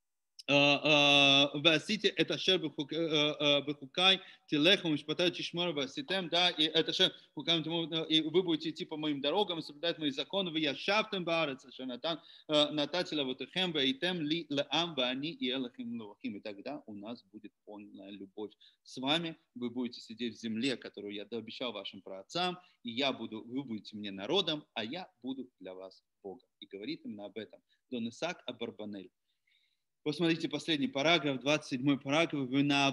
Васите это шер бехукай телехом мишпатай чишмар васитем, да, и это шер хукам, и вы будете идти по моим дорогам, соблюдать мои законы, вы яшафтем баарец, шанатан нататила вотехем вейтем ли леам вани и элахим лохим, и тогда у нас будет полная любовь с вами, вы будете сидеть в земле, которую я обещал вашим праотцам, и вы будете мне народом, а я буду для вас Богом. И говорит именно об этом Донесак Абарбанель. Посмотрите последний параграф, 27 параграф.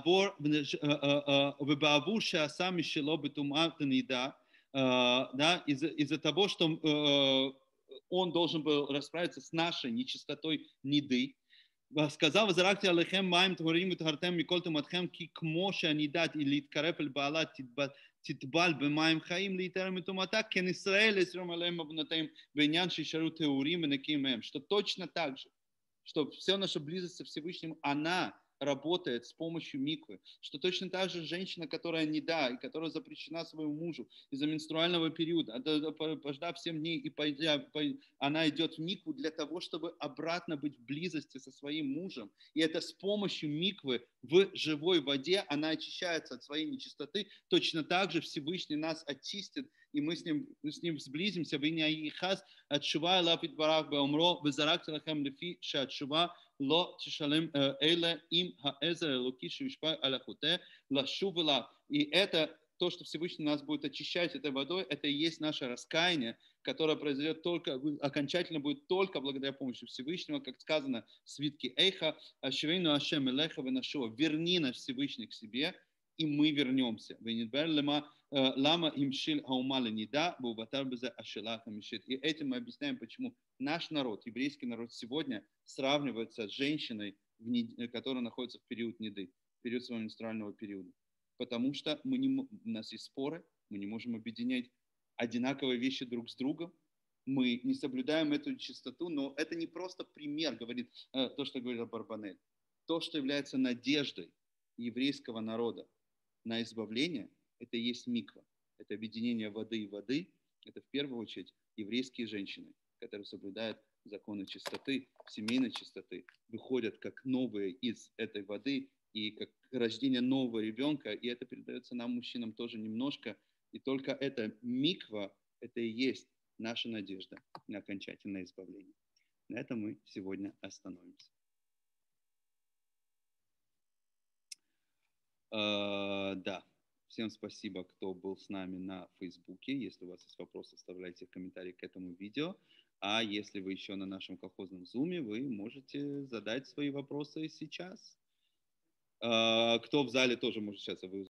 Из-за того, что он должен был расправиться с нашей нечистотой ниды. Сказал, «Вазарахти алейхем маим тхорим витхартем микол туматхем ки кмоша анидат и литкареп эль баала титбаль бемаим хаим литерам тумата кен Исраэль эсром алейм абнатаим венян шишару теурим венеким эм». Что точно так же, что вся наша близость со Всевышним, она работает с помощью миквы. Что точно так же женщина, которая неда, и которая запрещена своему мужу из-за менструального периода, пождав 7 дней, и она идет в микву для того, чтобы обратно быть в близости со своим мужем. И это с помощью миквы в живой воде она очищается от своей нечистоты. Точно так же Всевышний нас очистит, и мы с ним сблизимся. Отшува лапит барах беомро, везаракти лахем лефи шатшува ло тишалем эле им хаэзер луки швишпай аляхуте лашувела. И это то, что Всевышний нас будет очищать этой водой, это и есть наше раскаяние, которое произойдет окончательно будет только благодаря помощи Всевышнего, как сказано в свитке Эйха, «Ашвейну Ашем элеха венашуа», верни наш Всевышний к себе, и мы вернемся. Лама имшил хаумали нида, буватар безе ашелаха мишит. И этим мы объясняем, почему наш народ, еврейский народ сегодня сравнивается с женщиной которая находится в период неды, в период своего менструального периода. Потому что у нас есть споры, мы не можем объединять одинаковые вещи друг с другом, мы не соблюдаем эту чистоту, но это не просто пример, говорит то, что говорил Барбанель. То, что является надеждой еврейского народа на избавление, это и есть миква. Это объединение воды и воды. Это в первую очередь еврейские женщины, которые соблюдают законы чистоты, семейной чистоты, выходят как новые из этой воды и как рождение нового ребенка. И это передается нам, мужчинам, тоже немножко. И только эта миква, это и есть наша надежда на окончательное избавление. На этом мы сегодня остановимся. Да, всем спасибо, кто был с нами на Фейсбуке. Если у вас есть вопросы, оставляйте комментарии к этому видео. А если вы еще на нашем колхозном зуме, вы можете задать свои вопросы сейчас. Кто в зале тоже может сейчас